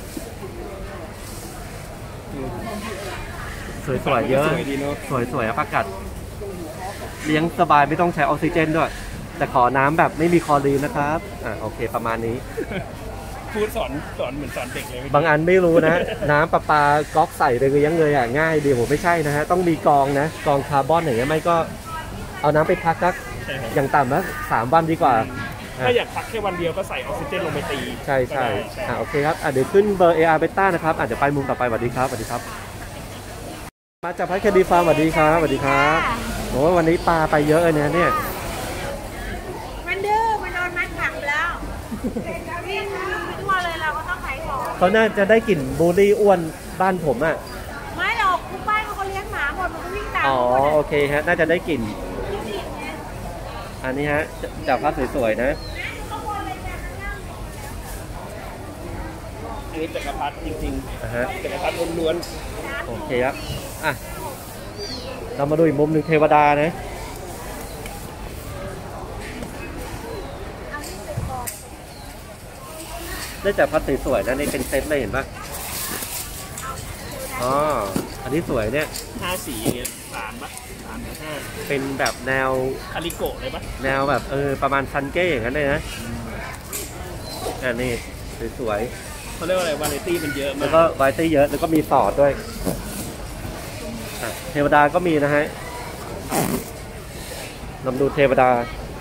สวยๆเยอะสวยดีเนาะสวยๆประกัดเลี้ยงสบายไม่ต้องใช้ออกซิเจนด้วย แต่ขอน้ำแบบไม่มีคลอรีนนะครับโอเคประมาณนี้พูดสอนเหมือนสอนเด็กเลยบางอันไม่รู้นะ น้ำประปาก๊อกใส่เลยยังเลยง่ายดีผมไม่ใช่นะฮะต้องมีกรองนะกรองคาร์บอนอย่างเงี้ยไม่ก็เอาน้ำไปพักสักใช่ครับอย่างต่ำแล้ว3 วันดีกว่าถ้าอยากพักแค่วันเดียวก็ใส่ออกซิเจนลงไปตีใช่ก็ได้โอเคครับเดี๋ยวขึ้นเบอร์ AR Beta นะครับเดี๋ยวไปมุมต่อไปสวัสดีครับมาจากพัทคดีฟาร์มสวัสดีครับโอ้วันนี้ปลาไปเยอะเลยเนี่ยมันดื้อมันโดนมัดขังไปแล้ววิ่งทั่วเลยเราก็ต้องขายของเขาน่าจะได้กลิ่นบูลลี่อ้วนบ้านผมอ่ะไม่หรอกคุณป้าเขาเลี้ยงหมาหมดมันก็วิ่งตามอ๋อหมดอะโอเคฮะน่าจะได้กลิ่นอันนี้ฮะจากภาพสวยๆนะอันนี้จักรพรรดิจริงฮะๆจักรพรรดิล้วนโอเคครับเรามาดูอีกมุมหนึ่งเทวดานะได้จากพัดสวยๆนะนี่เป็นเซตเลยเห็นปะอ๋ออันนี้สวยเนี่ยๆ5 สีอย่างเงี้ย3 ป่ะ3 ถึงเป็นแบบแนว 5คาริโกะเลยป่ะแนวแบบประมาณซันเก้อย่างนั้นเลยนะอันนี้สวยเขาเรียกว่าอะไรวาไรตี้มันเยอะๆมาแล้วกก็ไวตี้เยอะแล้วก็มีสอดด้วยเทวดาก็มีนะฮะลองดูเทวดา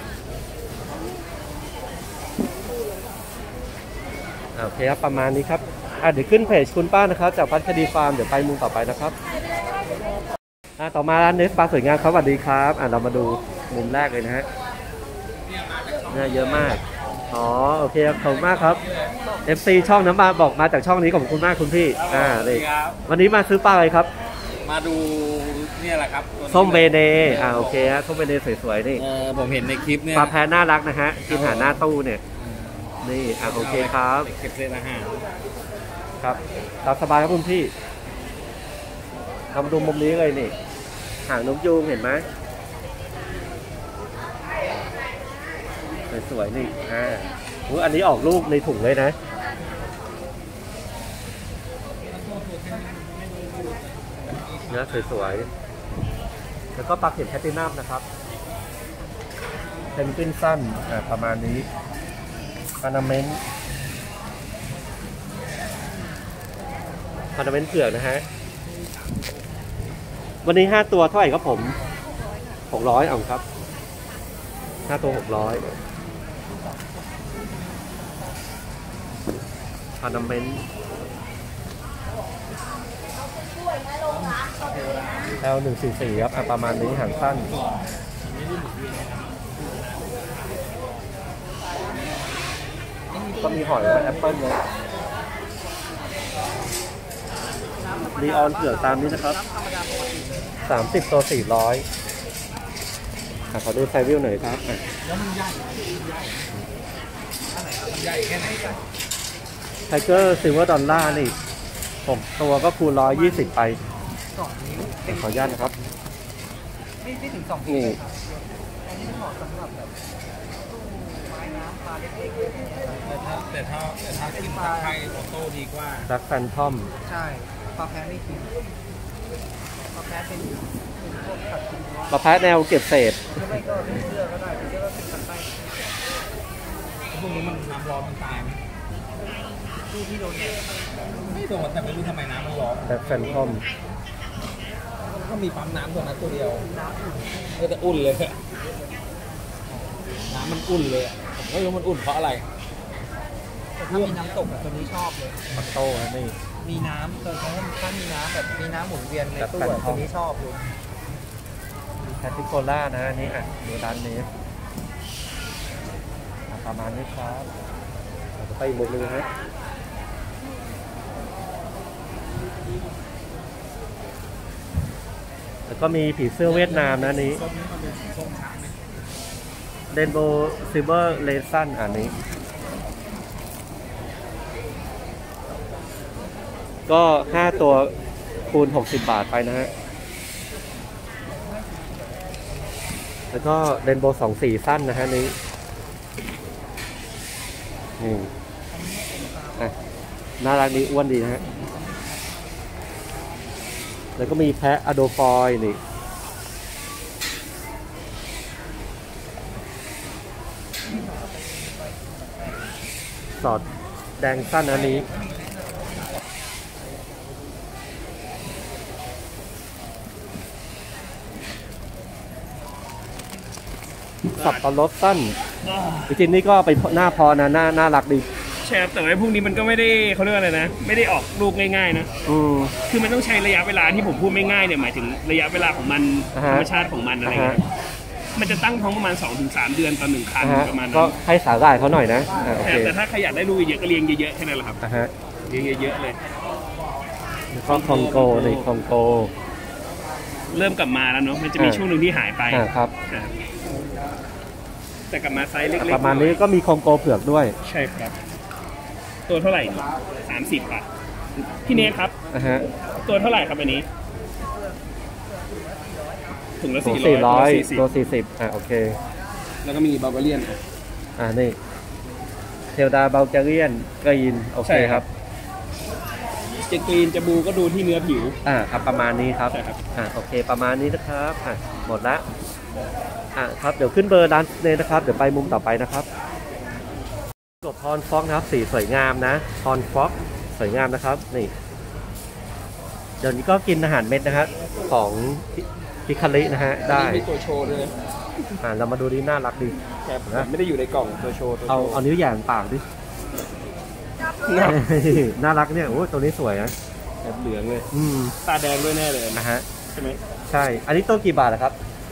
โอเคครับประมาณนี้ครับเดี๋ยวขึ้นเพจคุณป้านะครับจากพัทคดีฟาร์มเดี๋ยวไปมุมต่อไปนะครับต่อมาร้านเนสปลาสวยงามครับสวัสดีครับเรามาดูมุมแรกเลยนะฮะเนี่ยเยอะมากอ๋อโอเคครับขอบคุณมากครับ FC ช่องน้ำมาบอกมาจากช่องนี้ขอบคุณมากคุณพี่นี่วันนี้มาซื้อปลาอะไรครับมาดูเนี่ยแหละครับส้มเบเนโอเคฮะส้มเบเนสวยๆนี่ผมเห็นในคลิปเนี่ยปลาแพะน่ารักนะฮะกินหาหน้าตู้เนี่ยนี่โอเคครับเก็บเศษอาหารครับตามสบายครับคุณพี่ทำดูมุมนี้เลยนี่หางนกยูงเห็นไหมสวยๆนี่อันนี้ออกลูกในถุงเลยนะเนื้อสวยๆแล้วก็ปลาเข็มแพตตินัมนะครับเป็นขึ้นสั้นประมาณนี้พานาเมนต์เผือกนะฮะวันนี้5 ตัวเท่าไหร่ครับผม600เอาครับ5 ตัว600พานาเมนต์L144ครับประมาณนี้หางสั้นก็มีหอยและแอปเปิ้ลนะลีออนเผือกตามนี้นะครับ30 ตัว 400ขอดูไซวิวหน่อยครับไทเกอร์ซิลเวอร์ดอลล่านี่6 ตัวก็คูณ120ไปขออนุญาตนะครับนี่แต่ถ้ากินตะไคร้โอโต้ดีกว่าดักแฟนทอมใช่ปลาแพ้ไม่กินปลาแพ้เป็นพวกสัตว์กินปลาแพะแนวเก็บเศษไม่ก็เป็นเสื้อก็ได้เป็นเสื้อก็เป็นสัตว์ใต้พวกนี้มันน้ำร้อนมันตายไหมที่ที่โดนเนี่ยไม่โดนแต่ไม่รู้ทำไมน้ำมันร้อนดักแฟนทอมก็มีปั๊มน้ำตัวนั้นตัวเดียวก็จะอุ่นเลยน้ำมันอุ่นเลยอะผมไม่รู้มันอุ่นเพราะอะไรแต่ถ้ามีน้ำตกอะตัวนี้ชอบเลยปัตโต้นะนี่มีน้ำถ้ามีน้ำแบบมีน้ำหมุนเวียนในตู้แบบอะแผ่นทตัองวนี้ชอบเลยแคทิโกล่านะอันนี้ดูด้านนี้ประมาณนี้ครับเราจะไปอีกมุมหนึงฮะแล้วก็มีผีเสื้อเวียดนามนะนี้ส้มนี่มันเป็นสีส้มช้างไหมเรนโบว์ซิลเวอร์เลซันอันนี้ ก็5ตัวคูณ60 บาทไปนะฮะ แล้วก็เรนโบว์2 สีสั้นนะฮะนี้นี่น่ารักดีอ้วนดีนะฮะ แล้วก็มีแพะอะโดฟอยนี่สอดแดงสั้นอันนี้ สับปะรดสั้นจริงๆนี่ก็ไปหน้าพอนะน่ารักดีใช่ครับแต่ว่าพวกนี้มันก็ไม่ได้เขาเรียกว่าอะไรนะ ไม่ได้ออกลูกง่ายๆนะ คือมันต้องใช้ระยะเวลาที่ผมพูดไม่ง่ายเนี่ยหมายถึงระยะเวลาของมันธรรมชาติของมันอะไรเงี้ยมันจะตั้งท้องประมาณ 2-3 เดือนต่อ1 คันประมาณก็นั้นให้สาหร่ายเขาหน่อยนะโอเคแต่ถ้าใครอยากได้ลูกเยอะๆก็เลี้ยงเยอะๆแค่นั้นแหละครับเลี้ยงเยอะๆเลยก็คองโกในคองโกเริ่มกลับมาแล้วเนาะมันจะมีช่วงหนึ่งที่หายไปครับแต่กลับมาไซส์เล็กๆประมาณนี้ก็มีคองโกเผือกด้วยใช่ครับ ตัวเท่าไหร่30 บาทพี่เนทครับ ตัวเท่าไหร่ครับอันนี้ถุงละตัว 400 ตัว40โอเคแล้วก็มีบัลแกเรียนนี่เทลดาบัลแกเรียนกรีนโอเคครับจะกรีนจะบูก็ดูที่เนื้อผิวครับประมาณนี้ครับใช่ครับโอเคประมาณนี้นะครับหมดละครับเดี๋ยวขึ้นเบอร์ร้านเลยนะครับเดี๋ยวไปมุมต่อไปนะครับกบพรฟ็อกนะครับสีสวยงามนะพรฟ็อกสวยงามนะครับนี่เดี๋ยวนี้ก็กินอาหารเม็ดนะฮะของพิคารินะฮะได้มีตัวโชว์ด้วยเรามาดูดิน่ารักดีนะไม่ได้อยู่ในกล่องตัวโชว์เอานิ้วแหย่งปากดิ น่ารักเนี่ยโอ้ตัวนี้สวยนะแบบเหลืองเลยตาแดงด้วยแน่เลยนะฮะใช่ไหมใช่อันนี้ตัวกี่บาทนะครับ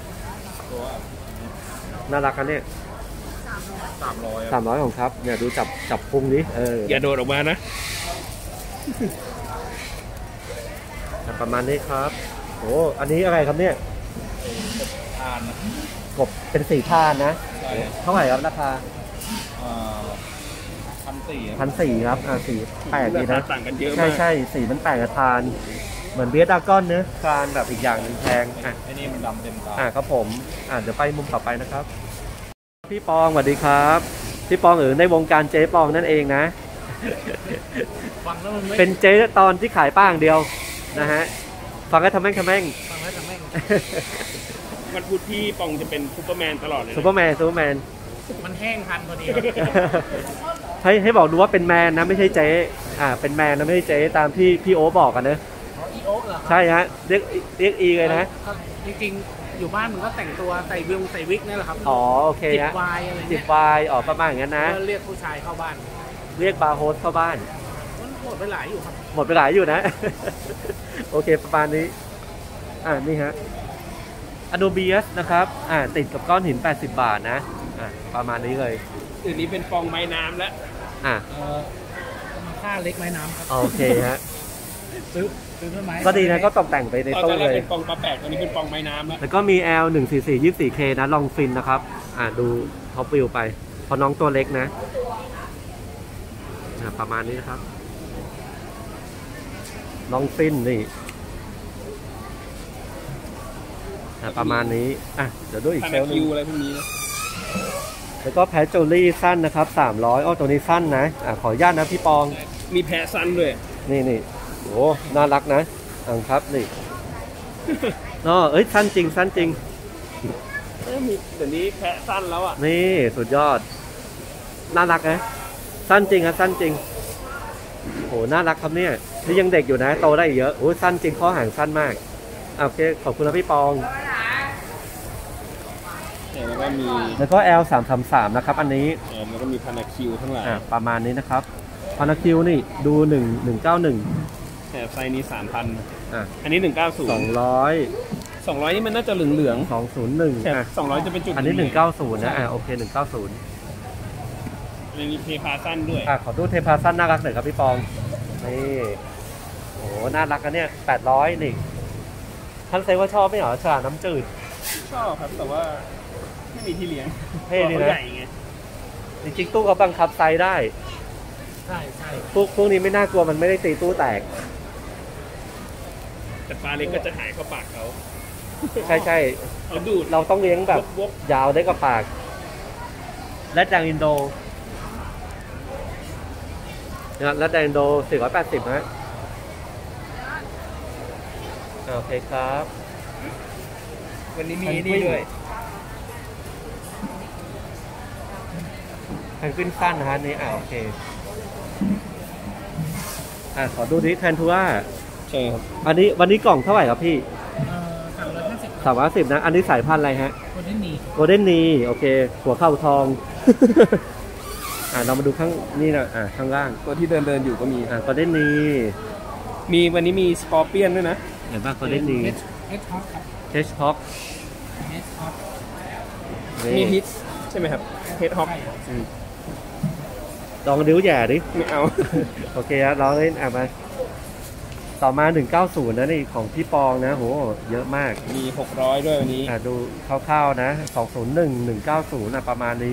น่ารักกันเนี่ย300ของครับเนี่ยดูจับพุงดิอย่าโดดออกมานะประมาณนี้ครับโอ้อันนี้อะไรครับเนี่ยทานกบเป็นสีทานนะเท่าไหร่ครับราคา 1,400ครับสีแปลกดีนะต่างกันเยอะมากใช่สีมันแปลกกับทานเหมือนเบียร์ดากอนเนื้อทานแบบอีกอย่างหนึ่งแพงไอ้นี่มันดำเต็มตาครับผมเดี๋ยวไปมุมต่อไปนะครับพี่ปองสวัสดีครับพี่ปองในวงการเจ๊ปองนั่นเองนะฟังแล้วมันไม่เป็นเจ๊ตอนที่ขายป้างเดียวนะฮะฟังให้ทำแม่งวันพุธพี่ปองจะเป็นซูเปอร์แมนตลอดเลยซูเปอร์แมนมันแห้งทันพอดีให้บอกดูว่าเป็นแมนนะไม่ใช่เจ๊เป็นแมนนะไม่ใช่เจ๊ตามที่พี่โอ๊บอกกันนะอีโอ๊กเหรอใช่ฮะเรียกอีเลยนะจริงๆอยู่บ้านมันก็แต่งตัวใส่วิกนี่แหละครับโอเคฮะจิบวายอะไรจิบวายประมาณอย่างนั้นนะเรียกผู้ชายเข้าบ้านเรียกบาร์โฮสเข้าบ้านมันหมดไปหลายอยู่ครับหมดไปหลายอยู่นะ โอเคประมาณนี้นี่ฮะอโดเบียสนะครับติดกับก้อนหิน80 บาทนะประมาณนี้เลยอื่นนี้เป็นฟองไม้น้ำแล้วค่าเล็กไม้น้ำครับโอเคฮะซื้อต้นไม้ก็ดีนะก็ตกแต่งไปในตู้เลยเป็นฟองปลาแปลกตอนนี้เป็นฟองไม้น้ำแล้วก็มี L 144 24K นะลองฟินนะครับดูท็อปวิวไปพอน้องตัวเล็กนะประมาณนี้นะครับลองฟินนี่ประมาณนี้เดี๋ยวดูอีกเซลล์นึงอะไรพวกนี้นะแล้วก็แพชจูรี่สั้นนะครับ300อ้อตัวนี้สั้นนะขออนุญาตนะพี่ปองมีแพะสั้นด้วยนี่โอ้น่ารักนะครับนี่เอ้ยสั้นจริงสั้นจริงมีเดี๋ยวนี้แพะสั้นแล้วอ่ะนี่สุดยอดน่ารักนะสั้นจริงครับสั้นจริงโหน่ารักครับเนี่ยนี่ยังเด็กอยู่นะโตได้อีกเยอะโอ้สั้นจริงข้อหางสั้นมากโอเคขอบคุณนะพี่ปองแล้วก็มีแล้วก็ L333 นะครับอันนี้แล้วก็มีพานาคิวทั้งหลายประมาณนี้นะครับพานาคิวนี่ดู1191 แต่ไซส์นี้ 3,000 อ่ะอันนี้ 190 200 200นี่มันน่าจะเหลือง 201 แต่200จะเป็นจุดอันนี้190นะโอเค190 มีเทพาสั้นด้วยขอดูเทพาสั้นน่ารักหน่อยครับพี่ปองนี่โอ้น่ารักกันเนี่ย800นี่ท่านเซว่าชอบไม่เหรอฉลามน้ำจืดชอบครับแต่ว่าไม่มีที่เลี้ยงเท่ดีนะใหญ่ไงจริงๆตู้เขาบังคับไซส์ได้ใช่ใช่พวกนี้ไม่น่ากลัวมันไม่ได้ตีตู้แตกแต่ปลาเล็กก็จะหายเข้าปากเขาใช่เขาดูดเราต้องเลี้ยงแบบวกยาวได้กับปากและแดงอินโดนะและแดงอินโด480นะโอเคครับวันนี้มีนี่ด้วยแพนกวินสั้นนะฮะนี่โอเคขอดูดิแทนทัวร์ใช่ครับอันนี้วันนี้กล่องเท่าไหร่ครับพี่ 350 350นะอันนี้สายพันธุ์อะไรฮะคนที่มีโกลเด้นนีโอเค หัวเข่าทอง เรามาดูข้างนี่นะข้างล่างตัวที่เดินอยู่ก็มีโกลเด้นนีมีวันนี้มีสกอร์เปียนด้วยนะเห็นป่ะโกลเด้นนีเอสท็อปครับเทชฮอคเอสท็อปมีพิชใช่ไหมครับเฮดฮอปลองนิ้วแย่ดิไม่เอาโอเคครับลองเล่นมาต่อมา190นะนี่ของพี่ปองนะโหเยอะมากมี600ด้วยวันนี้ดูคร่าวๆนะ201 190ประมาณนี้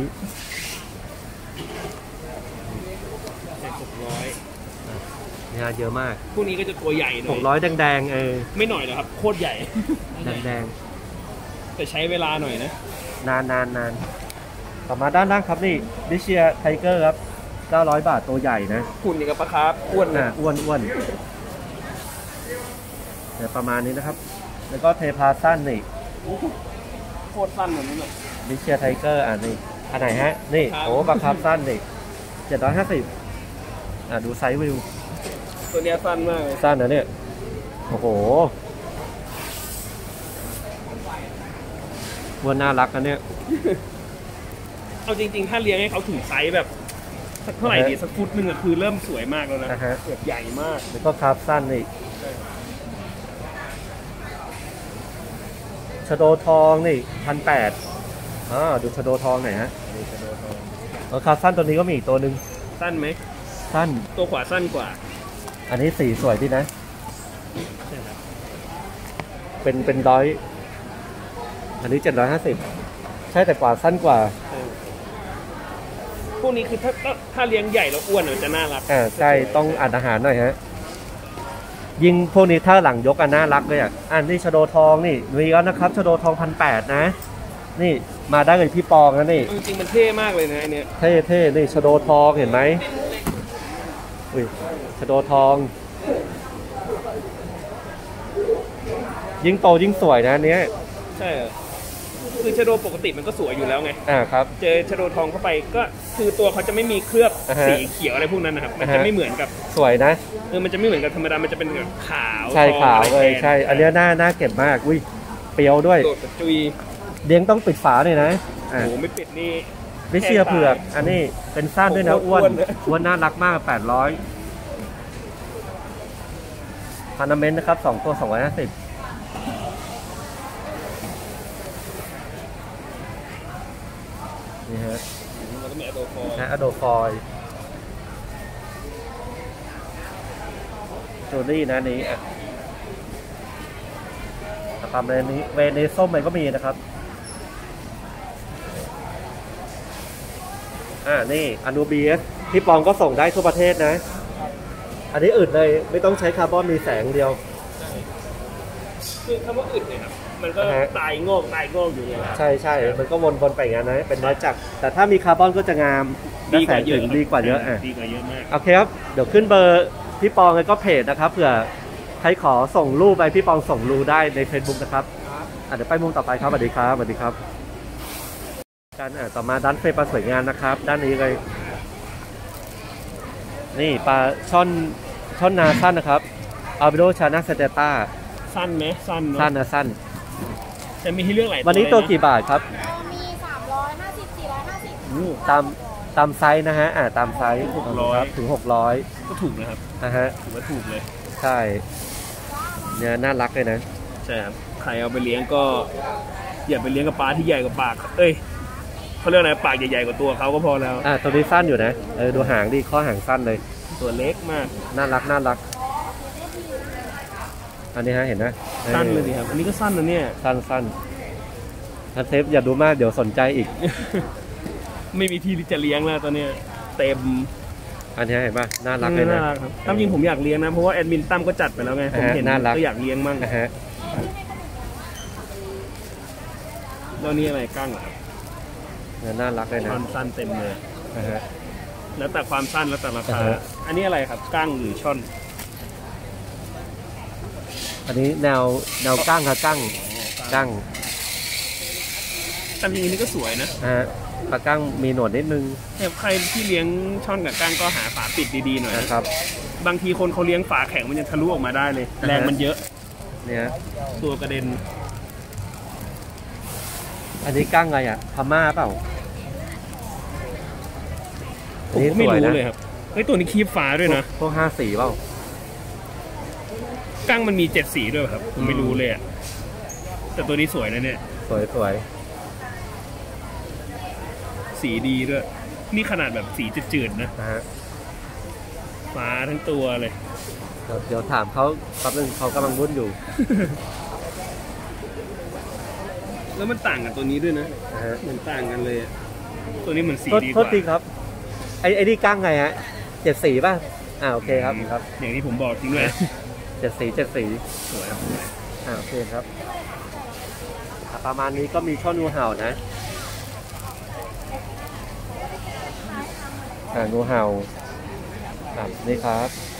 600 เนี่ยเยอะมากพวกนี้ก็จะตัวใหญ่หน่อย 600แดงๆไม่หน่อยหรอกครับ โคตรใหญ่แดงแต่ใช้เวลาหน่อยนะๆนานต่อมาด้านล่างครับนี่ดิเชียไทเกอร์ครับ900 บาทตัวใหญ่นะคุณนี่กับปลาคาร์ฟอ้วนนะอ้วนเดี๋ยวประมาณนี้นะครับ แล้วก็เทพาสั้นนี่โคตรสั้นเหมือนนั้นเลยดิเชียไทเกอร์นี่อันไหนฮะนี่ครับโอ้บังคับสั้นนี่750ดูไซส์วิวตัวเนี้ยสั้นมากเลยสั้นนะเนี่ยโอ้โหวัวน่ารักนะเนี่ยเอาจริงๆ ถ้าเลี้ยงให้เขาถึงไซส์แบบสักเท่าไหร่ดีสักฟุตหนึงอะคือเริ่มสวยมากแล้วนะฮะแบบใหญ่มากแล้วก็คาร์ฟสั้นนี่ชะโดทองนี่1,800ดูชะโดทองหน่อยฮะคาร์ฟสั้นตัวนี้ก็มีอีกตัวหนึ่งสั้นไหมสั้นตัวขวาสั้นกว่าอันนี้สีสวยดีนะใช่ครับเป็นร้อยอันนี้750ใช่แต่กว่าสั้นกว่าพวกนี้คือถ้าเลี้ยงใหญ่แล้วอ้วนจะน่ารักใช่ต้องอ่านอาหารหน่อยฮะยิงพวกนี้ถ้าหลังยกน่ารักเลยนี่ชะโดทองนี่มีแล้วนะครับชะโดทอง1,800นะนี่มาได้เลยพี่ปองนะนี่จริงๆมันเท่มากเลยนะไอเนี้ยเท่นี่ชะโดทองเห็นไหมอุ้ยชะโดทอง ยิ่งโตยิ่งสวยนะเนี้ยใช่เหรอคือชะโดปกติมันก็สวยอยู่แล้วไงครับเจอชะโดทองเข้าไปก็คือตัวเขาจะไม่มีเคลือบอ่าฮะสีเขียวอะไรพวกนั้นนะครับมันจะไม่เหมือนกับสวยนะมันจะไม่เหมือนกับธรรมดามันจะเป็นแบบขาวใช่ทองขาวอะไรเลยแทนใช่อันเนี้ยน่าเก็บมากอุ้ยเปรียวด้วยโดดกระจุยเลี้ยงต้องปิดฝาเลยนะโอ้โหไม่ปิดนี่วิเชียเผือกอันนี้เป็นสั้นด้วยนะโอ้โหอ้วนอ้วนนะน่ารักมาก800พานาเมนต์นะครับ2ตัว250นี่ฮะมันก็มีอะโดฟอร์อะโดฟอยจูลี่นะนี้ตามเลยนี้เวเนส้มมันก็มีนะครับนี่อนูบีสพี่ปองก็ส่งได้ทั่วประเทศนะ อันนี้อึดเลยไม่ต้องใช้คาร์บอนมีแสงเดียวคือคำว่าอึดเนี่ยครับมันก็ตายงอกอยู่เลยใช่มันก็วนๆไปอย่างนั้นนะเป็นไม้จักรแต่ถ้ามีคาร์บอนก็จะงามดีกว่าเยอะดีกว่าเยอะอ่ะดีกว่าเยอะมากโอเคครับเดี๋ยวขึ้นเบอร์พี่ปองแล้วก็เพจนะครับเผื่อใครขอส่งรูปไปพี่ปองส่งรูปได้ใน Facebook นะครับเดี๋ยวไปมุมต่อไปครับสวัสดีครับสวัสดีครับการต่อมาด้านเฟรปลาสวยงามนะครับด้านนี้เลยนี่ปลาช่อนนาสั้นนะครับอาบิโดชานาเซเตต้าสั้นไหมสั้นเนอะสั้นนะสั้นจะมีให้เลือกหลายวันนี้ตัวเลยะกี่บาทครับมี 350 450 ตามไซส์นะฮะตามไซส์ครับถึง600 ก็ถูกนะครับฮะถือว่าถูกเลยใช่เนี่ยน่ารักเลยนะใช่ครับใครเอาไปเลี้ยงก็อย่าไปเลี้ยงกับปลาที่ใหญ่กว่าปากเอ้ยเขาเรียกอะไรปากใหญ่ๆกว่าตัวเขาก็พอแล้วตัวนี้สั้นอยู่นะดูหางดิข้อหางสั้นเลยตัวเล็กมากน่ารักอันนี้ฮะเห็นนะสั้นเลยดิครับอันนี้ก็สั้นนะเนี่ยสั้นท่านเซฟอย่าดูมากเดี๋ยวสนใจอีกไม่มีที่จะเลี้ยงแล้วตอนเนี้ยเต็มอันนี้เห็นป่ะน่ารักเลยนะน่ารักครับตามจริงผมอยากเลี้ยงนะเพราะว่าแอดมินตั้มก็จัดไปแล้วไงผมเห็นน่ารักก็อยากเลี้ยงมั่งนะฮะแล้วนี่อะไรกั้งเหรอครับน่ารักเลยนะความสั้นเต็มเลยนะฮะแล้วแต่ความสั้นแล้วแต่ราคา อันนี้อะไรครับกั้งหรือช่อนอันนี้แนวกั้งครับกั้งตามจริงอันนี้ก็สวยนะปลากั้งมีหนวดนิดนึงแต่ใครที่เลี้ยงช่อนกับกั้งก็หาฝาปิดดีๆหน่อยนะครับบางทีคนเขาเลี้ยงฝาแข็งมันจะทะลุออกมาได้เลย แรงมันเยอะเนี่ยตัวกระเด็นอันนี้กั้งอะไรพม่าเปล่าผมก็ไม่รู้เลยครับเฮ้ยตัวนี้คีบฟ้าด้วยนะพวก5 สีเปล่ากั้งมันมี7 สีด้วยครับผมไม่รู้เลยอะแต่ตัวนี้สวยนะเนี่ยสวยสีดีด้วย นี่ขนาดแบบสีจืดๆนะนะฮะฟ้าทั้งตัวเลยเดี๋ยวถามเขาแป๊บนึงเขากำลังวุ่นอยู่แล้วมันต่างกับตัวนี้ด้วยนะนะฮะเหมือนต่างกันเลยอะตัวนี้เหมือนสีดีกโทษว่าทีครับไอ้นี่กั้งไงฮะ7 สีป่ะโอเคครับอย่างที่ผมบอกทิ้งเลย 7 สีสวยครับโอเคครับประมาณนี้ก็มีช่อนงูเห่านะงูเห่านี่ครับ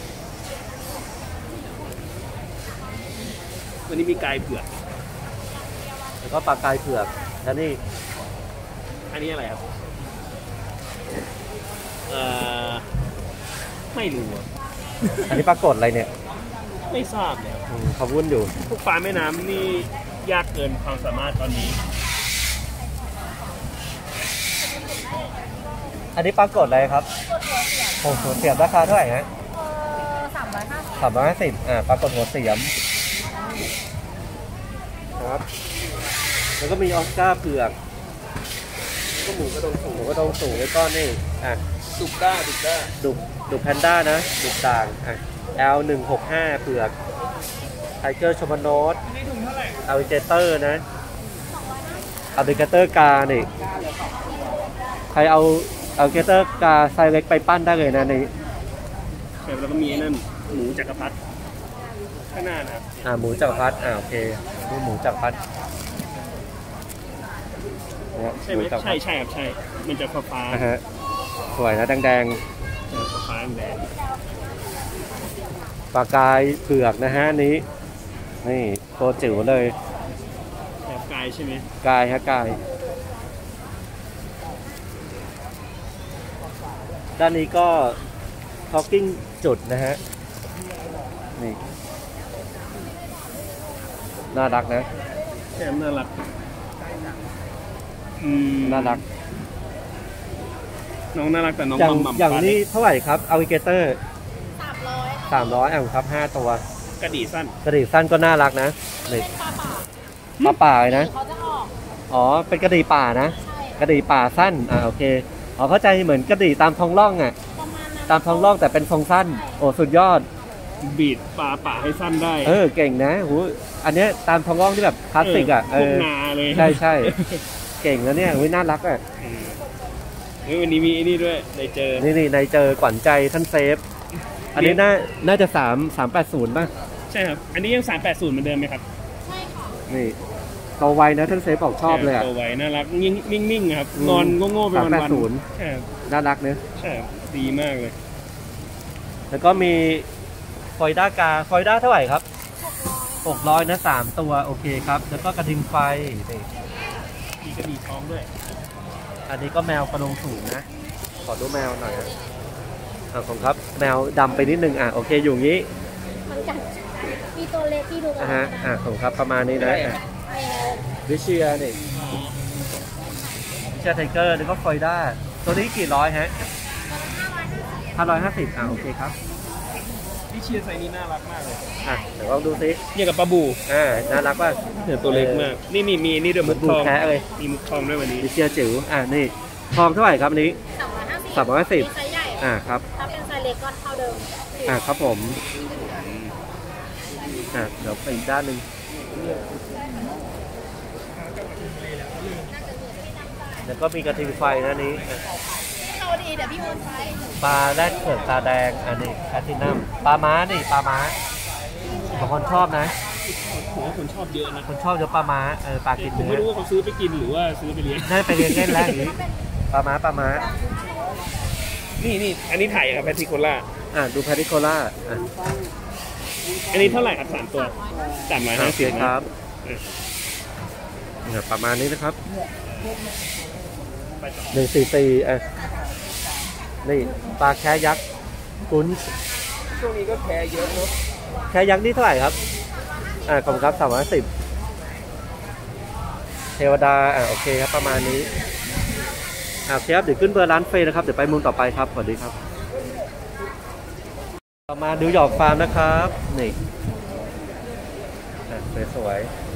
วันนี้มีกายเผือกแล้วก็ปลากายเผือกแล้วนี่อันนี้อะไรครับไม่รู้อะอันนี้ปรากฏอะไรเนี่ยไม่ทราบเลยครับเขาวุ่นอยู่พวกปลาแม่น้ำนี่ยากเกินความสามารถตอนนี้อันนี้ปรากฏอะไรครับโอ้โหเสียบราคาเท่าไหร่ฮะ 350ปรากฏหัวเสียมครับแล้วก็มีออสการ์เผือกก็หมูกระดงสูงไว้ก้อนนี่ดุกด้าดุแพนด้านะดุด่าง L165 เผือกไทเกอร์ชมโนสอัลลิเกเตอร์นะอัลลิเกเตอร์กานี่ใครเอาอัลลิเกเตอร์กาไซส์เล็กไปปั้นได้เลยนะนี่แล้วก็มีนั่นหมูจักรพรรดิข้างหน้านะครับหมูจักรพรรดิโอเคนี่หมูจักรพรรดิใช่ไหมใช่ครับใช่มันจะฟ้าฮะสวยนะแดงฟ้าแดงปลากายเผือกนะฮะนี้นี่ตัวจิ๋วเลยแบบกายใช่ไหมกายฮะกายด้านนี้ก็ท็อกกิ้งจุดนะฮะนี่น่ารักนะแซมน่ารักน่ารักน้องน่ารักแต่น้องอย่างนี้เท่าไหร่ครับอัลลิเกเตอร์ 300 300ครับ5 ตัวกระดี่สั้นกระดิ่งสั้นก็น่ารักนะนี่ปลาป่าเลยนะเขาจะออกอ๋อเป็นกระดิ่งป่านะกระดิ่งป่าสั้นโอเคเข้าใจเหมือนกระดิ่งตามท้องร่องประมาณนั้นตามท้องร่องแต่เป็นทรงสั้นโอ้สุดยอดบีดปลาป่าให้สั้นได้เก่งนะหูอันเนี้ยตามท้องร่องที่แบบคลาสสิกพวกนาเลยใช่ เก่งแล้วเนี่ยน่ารักวันนี้มีไอ้นี่ด้วยได้เจอนี่ในเจอขวัญใจท่านเซฟอันนี้น่าจะ380ป่ะใช่ครับอันนี้ยัง380เหมือนเดิมไหมครับใช่ค่ะนี่โตไวนะท่านเซฟบอกชอบเลยอะตัวไว้น่ารักนิ่งๆครับนอนโง่ๆไปวันๆใช่น่ารักเนอะใช่ดีมากเลยแล้วก็มีฟอยด้ากาฟอยด้าเท่าไหร่ครับ600นะ3ตัวโอเคครับแล้วก็กระทิงไฟนี่มีกระดี่ท้องด้วยอันนี้ก็แมวกระดงสูงนะขอดูแมวหน่อยผมครับแมวดำไปนิดนึงโอเคอยู่งี้มันกัดมีตัวเล็กที่ดูกันฮะผมครับประมาณนี้นะวิเชียนี่วิเชียไทเกอร์นี่ก็ฟอยด้าตัวนี้กี่ร้อยฮะ550โอเคครับพี่เชียร์ไซนี้น่ารักมากเลยเดี๋ยวลองดูซิเนี่ยกับปลาบูน่ารักป่ะเนี่ยตัวเล็กมากนี่มีนี่เดี๋ยวมุกทองแคะเลยมีมุกทองด้วยวันนี้วิเชียจิ๋วนี่ทองเท่าไหร่ครับอันนี้ 350ไซส์ใหญ่ครับถ้าเป็นไซส์เล็กก็เท่าเดิมครับผมเดี๋ยวไปอีกด้านหนึ่งแล้วก็มีกระทิงไฟนะนี้เราดีเดี๋ยวพี่โอนไปปลาแรดเผือกตาแดงอันนี้แคทตินัมปลาม้านี่ปลาม้าบางคนชอบนะผมว่าคนชอบเยอะนะคนชอบเยอะปลาม้าปลากินผมเนื้ไม่อรู้ว่าเขาซื้อไปกินหรือว่าซื้อไปเลี้ยงได้ไปเรียนเล่นแล้วอย่างนี้ปลาม้านี่อันนี้ไถ่ครับแพทริโคล่าดูพาริโคล่าอันนี้เท่าไหร่ครับ3ตัว350 ครับประมาณนี้นะครับ144นี่ปลาแค่ยักษ์กุ้นช่วงนี้ก็แคร์เยอะเนาะแค่ยักษ์นี่เท่าไหร่ครับขอบคุณครับ310เทวดาโอเคครับประมาณนี้โอเคครับเดี๋ยวขึ้นเบอร์ร้านเฟย์นะครับเดี๋ยวไปมุมต่อไปครับสวัสดีครับต่อมาดูหยอกฟาร์มนะครับนี่สวย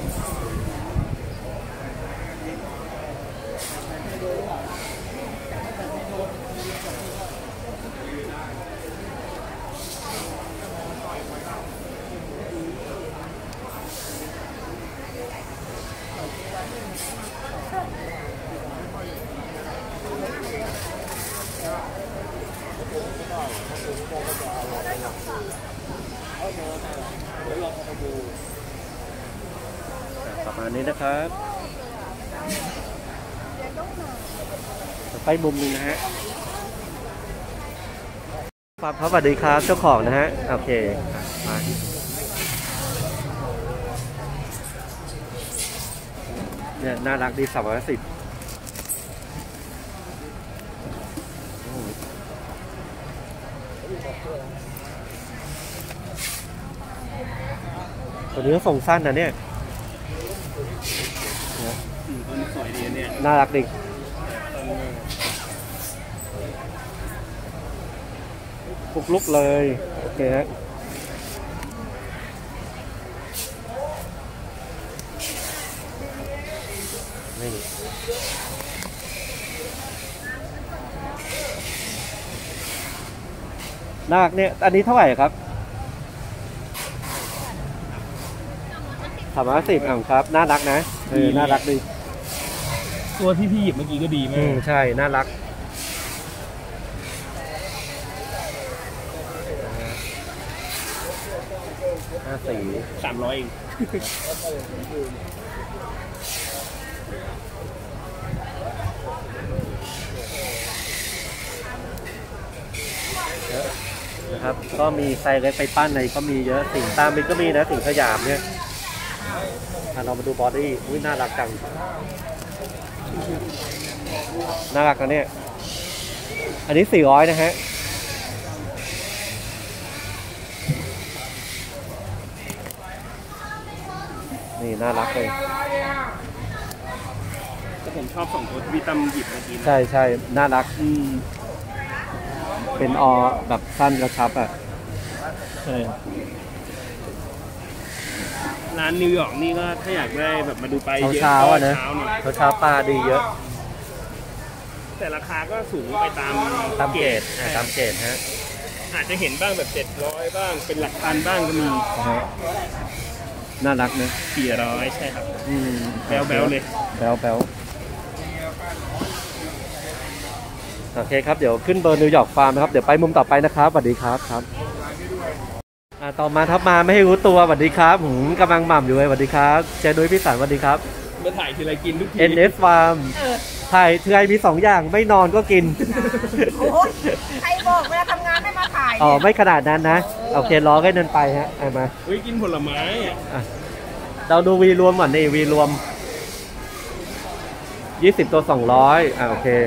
ประมาณนี้นะครับไปมุมนึงนะฮะฟาร์มครับสวัสดีครับเจ้าของนะฮะโอเคมาเนี่ยน่ารักดี310ตัวนี้ก็ทรงสั้นนะเนี่ยต้นสวยดีเนี่ยน่ารักดิปุกลุกเลยโอเคฮะนี่น่ารักเนี่ยอันนี้เท่าไหร่ครับ310ครับน่ารักนะน่ารักดีตัวที่พี่หยิบเมื่อกี้ก็ดีมากใช่น่ารักสี 300เองนะครับก็มีไซส์เล็กไปปั้นในก็มีเยอะสิ่งตามมินก็มีนะสิ่งสยามเนี่ยเรามาดูบอดี้น่ารักจังน่ารักนะเนี่ยอันนี้400นะฮะนี่น่ารักเลยแต่ผมชอบ2ตัวที่พี่ตั้มหยิบเมื่อกี้นะใช่น่ารักเป็นแบบสั้นกระชับใช่ร้านนิวยอร์กนี่ก็ถ้าอยากได้แบบมาดูไปเยอะเช้านะเช้าหน่อยเช้าปลาดีเยอะแต่ราคาก็สูงไปตามเกรดตามเกรดฮะอาจจะเห็นบ้างแบบ700บ้างเป็นหลักพันบ้างก็มีน่ารักนะ 400ใช่ครับแบลเลยแบลโอเคครับเดี๋ยวขึ้นเบอร์นิวยอร์กฟาร์มนะครับเดี๋ยวไปมุมต่อไปนะครับสวัสดีครับต่อมาทับมาไม่ให้รู้ตัวสวัสดีครับผมกำลังหม่ำอยู่เลยสวัสดีครับเจนุ้ยพี่สันสวัสดีครับมาถ่ายทีไรกินทุกที NS Farm ถ่ายทีไรมี2อย่างไม่นอนก็กินโอ้ยใครบอกเวลาทำงานไม่มาถ่ายอ๋อเนี่ยไม่ขนาดนั้นนะ โอเคล้อก็เดินไปฮะเอามาเฮ้ยกินผลไม้อะอ่ะเราดูวีรวมก่อนนี่วีรวม20ตัว200โอเค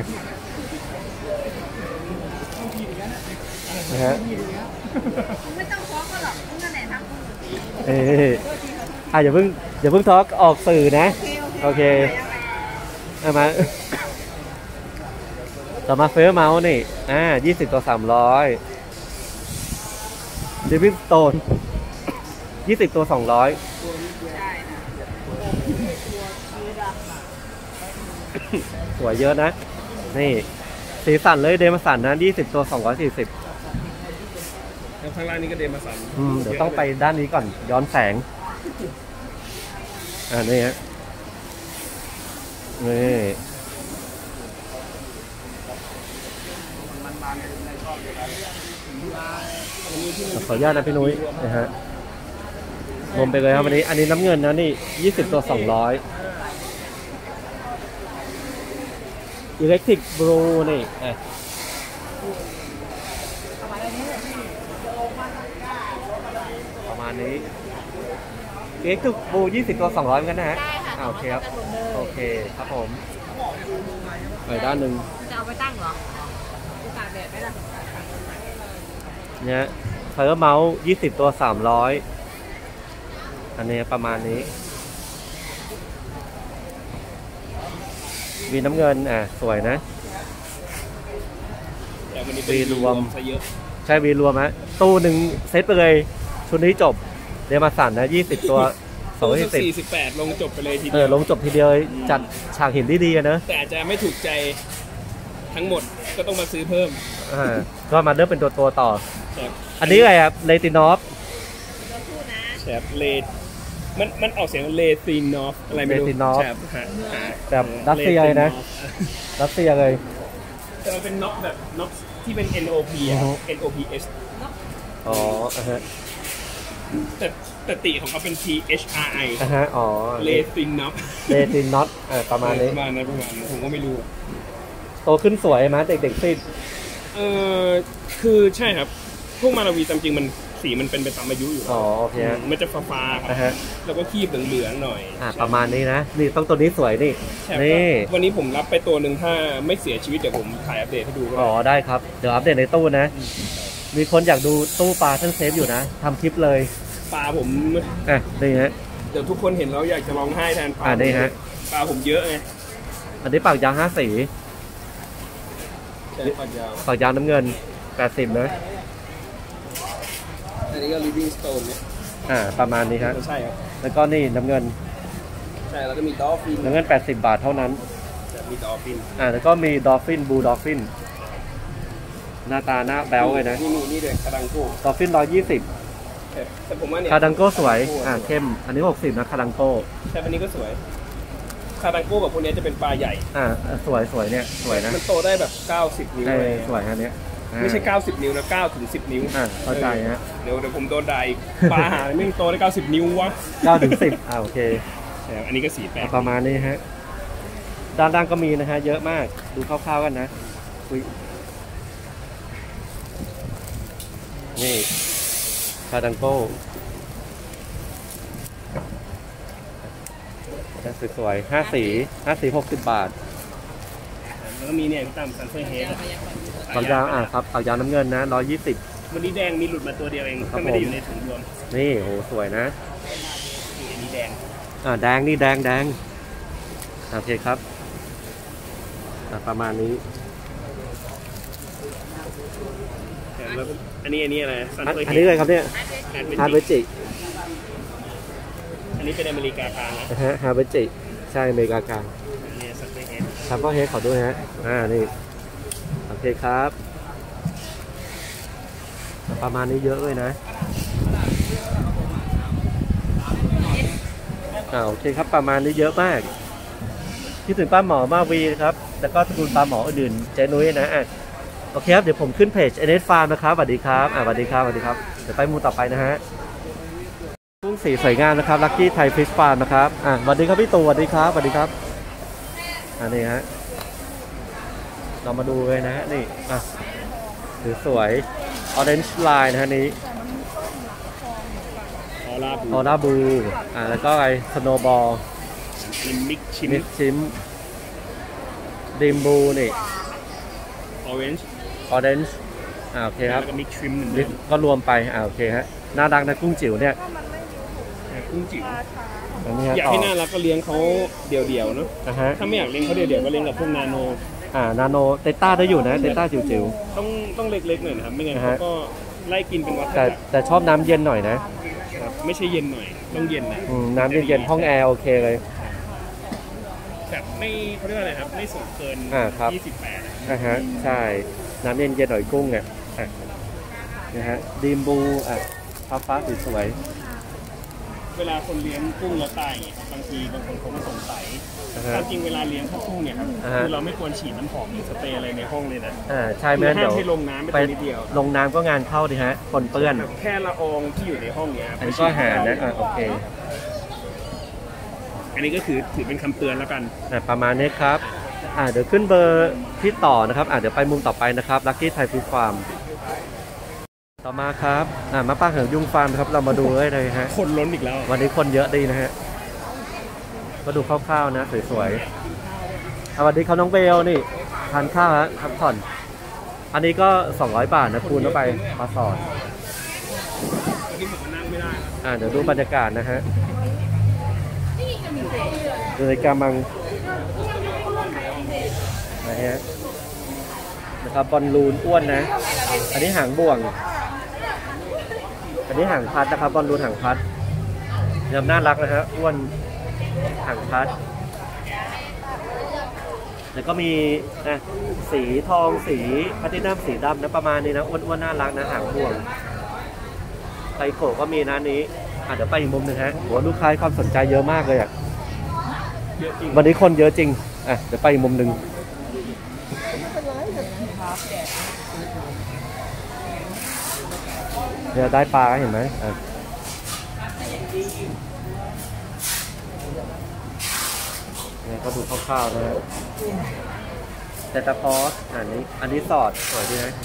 นะฮะไม่ต้องฟ้องก็หรอกมึงนั่นแหละทำอย่าเพิ่งทอล์กออกสื่อนะ โอเคเอามา ต่อมาเฟอร์เมาส์นี่20ตัว300ดิวิสโตน20ตัว200สวยเยอะนะ นี่สีสันเลยเดมาสันนะ20ตัว240 แล้วข้างล่างนี่ก็เดมาสันเดี๋ยวต้องไปด้านนี้ก่อนย้อนแสงนี่ฮะนี่ขออนุญาตนะพี่นุ้ยนะฮะรวมไปเลยครับวันนี้อันนี้น้ำเงินนะนี่20ตัว200 Electric Blue นี่ประมาณนี้Electric Blue 20ตัว200เหมือนกันนะฮะโอเคครับโอเคครับผมไปด้านหนึ่งจะเอาไปตั้งเหรอไปตากแดดไหมล่ะเนี่ยเฟอร์เมาส์20ตัว300อันนี้ประมาณนี้มีน้ำเงินสวยนะแต่วันนี้เป็นรวมซะเยอะใช่วีรวมฮะตู้หนึ่งเซตไปเลยชุดนี้จบเดมาสันนะ20ตัว 248ลงจบไปเลยทีเดียวลงจบทีเดียวจัดฉากหินได้ดีนะแต่อาจจะไม่ถูกใจทั้งหมดก็ต้องมาซื้อเพิ่มก็มาเริ่มเป็นตัวต่อครับอันนี้อะไรครับเลตินอฟแชปเลดมันออกเสียงเลตินอฟอะไรไม่รู้ Letinov แชปแบบรัสเซียเลยนะ รัสเซียเลยแต่มันเป็นน็อกแบบน็อกที่เป็น NOP อ่ะ NOPS อ๋อฮะแต่ติของเขาเป็น THRI อ๋อเลตินอฟเลตินอฟประมาณนี้ประมาณนั้นผมก็ไม่รู้โตขึ้นสวยไหมเด็กๆซิดคือใช่ครับพวกมาลาวีตามจริงมันสีมันเป็นไปตามอายุอยู่โอเคมันจะฟ้าๆครับแล้วก็คีบเหลืองๆหน่อยประมาณนี้นะนี่ต้องตัวนี้สวยนี่นี่วันนี้ผมรับไปตัวหนึ่งถ้าไม่เสียชีวิตเดี๋ยวผมถ่ายอัปเดตให้ดูได้ครับเดี๋ยวอัปเดตในตู้นะมีคนอยากดูตู้ปลาท่านเซฟอยู่นะทำคลิปเลยปลาผมนี่ฮะเดี๋ยวทุกคนเห็นแล้วอยากจะร้องไห้แทนปลานี่ฮะปลาผมเยอะไงอันนี้ปากยาง5 สีปากยางน้ำเงิน80นะอันนี้ก็ Living Stone เนี่ยประมาณนี้ฮะใช่ครับแล้วก็นี่น้ำเงินใช่แล้วก็มี Dolphin น้ำเงิน80 บาทเท่านั้นมี Dolphin แล้วก็มี Dolphin Blue Dolphin หน้าตาหน้าแบ๊วเลยนะนี่ด้วยคาดังโก้ Dolphin 120 แต่ผมว่าเนี่ยคาดังโก้สวยเข้มอันนี้60นะคาดังโก้ใช่อันนี้ก็สวยคาดังโก้กับพวกนี้จะเป็นปลาใหญ่สวยเนี่ยสวยนะมันโตได้แบบ90นิ้วเลยสวยฮะเนี้ยไม่ใช่90นิ้วนะ9ถึง10นิ้วเข้าใจฮะเดี๋ยวผมโดนด่าอีกปลาหาไม่โตได้90นิ้ววะ 9ถึง10โอเคอันนี้ก็48 ประมาณนี้ฮะด้านก็มีนะฮะเยอะมากดูคร่าวๆกันนะนี่คาดังโก้สวยๆ5 สี60 บาทแล้วก็มีเนี่ยตามซันเฟอร์เฮดปากยางครับปากยางน้ำเงินนะ120 วันนี้แดงมีหลุดมาตัวเดียวเองก็ไม่ได้อยู่ในถุงรวมนี่โหสวยนะอันนี้แดงแดงนี่แดงโอเคครับประมาณนี้แล้วอันนี้อะไรอันนี้อะไรครับเนี่ยฮาร์เบจิอันนี้เป็นอเมริกากลางนะฮาร์เบจิใช่อเมริกากลางซัมเปอร์เฮดขอด้วยฮะนี่โอเคครับประมาณนี้เยอะเลยนะโอเคครับประมาณนี้เยอะมากที่ถึงป้าหมอมาวีครับแล้วก็ตระกูลป้าหมออื่นเจนุ้ยนะโอเคครับเดี๋ยวผมขึ้นเพจ NS Farm นะครับสวัสดีครับสวัสดีครับเดี๋ยวไปมูต่อไปนะฮะกุ้งสีสวยงามนะครับลัคกี้ไทยฟิชฟาร์มนะครับสวัสดีครับพี่ตู่สวัสดีครับสวัสดีครับอันนี้ฮะเรามาดูเลยนะฮะนี่สวยออเรนจ์ไลน์นะฮะนี้ออร่าบูออร่าบูแล้วก็อะไรสโนว์บอลมิกชิมมิดชิมดิมบูนี่ออเรนจ์ออเรนจ์โอเคครับแล้วก็มิกชิมก็รวมไปโอเคฮะน่ารักนะกุ้งจิ๋วเนี่ยกุ้งจิ๋วอันนี้ฮะอยากให้น่ารักก็เลี้ยงเขาเดี่ยวๆเนาะถ้าไม่อยากเลี้ยงเขาเดี่ยวๆก็เลี้ยงกับพวกนาโนนาโนเตต้าได้อยู่นะเตต้าจิ๋วต้องเล็กๆหน่อยนะครับไม่งั้นเขาก็ไล่กินเป็นวัฏจักรแต่ชอบน้ำเย็นหน่อยนะไม่ใช่เย็นหน่อยต้องเย็นนะน้ำเย็นห้องแอร์โอเคเลยแบบไม่เขาเรียกอะไรครับไม่สูงเกิน28 ใช่น้ำเย็นหน่อยกุ้งเนี่ยนะฮะดีมบูฟ้าสวยเวลาคนเลี้ยงกุ้งแล้วตายบางทีบางคนเขาก็สงสัยความจริงเวลาเลี้ยงข้าวกุ้งเนี่ยครับคือเราไม่ควรฉีดน้ำหอมหรือสเปรย์อะไรในห้องเลยนะใช่ไหมเดี๋ยวให้ลงน้ำไปนิดเดียวลงน้ำก็งานเข้าดิฮะคนเปื้อนแค่ละอองที่อยู่ในห้องเนี้ยอันนี้ก็หานะโอเคอันนี้ก็ถือเป็นคำเตือนแล้วกันประมาณนี้ครับเดี๋ยวขึ้นเบอร์ที่ต่อนะครับเดี๋ยวไปมุมต่อไปนะครับลัคกี้ไทยฟิชฟาร์มต่อมาครับมาป้าเหิงยุงฟาร์มครับเรามาดูเลยฮะคนล้นอีกแล้ววันนี้คนเยอะดีนะฮะก็ดูคร่าวๆนะสวยๆสวัสดีครับน้องเบลนี่ทานข้าวฮะพักผ่อนอันนี้ก็200 บาทนะคูณเข้าไปมาสอนเดี๋ยวดูบรรยากาศนะฮะดูในกามังนะฮะนะครับบอลลูนอ้วนนะอันนี้หางบ่วงอันนี้หางพัดนะครับบอลลูนหางพัดเริ่มน่ารักนะฮะอ้วนหางพัดแล้วก็มีสีทองสีแพลตินัมสีดำนะประมาณนี้นะอ้วนๆน่ารักนะหางบ่วงไคโกะก็มีนะนี้เดี๋ยวไปอีกมุมหนึ่งฮะหัวลูกค้าความสนใจเยอะมากเลยวันนี้คนเยอะจริงเดี๋ยวไปอีกมุมหนึ่งเดี๋ยวได้ปลาเห็นไหมเนี่ยก็ดูคร่าวๆนะฮะแต่ตาพอสอันนี้สอดสวยดีนะ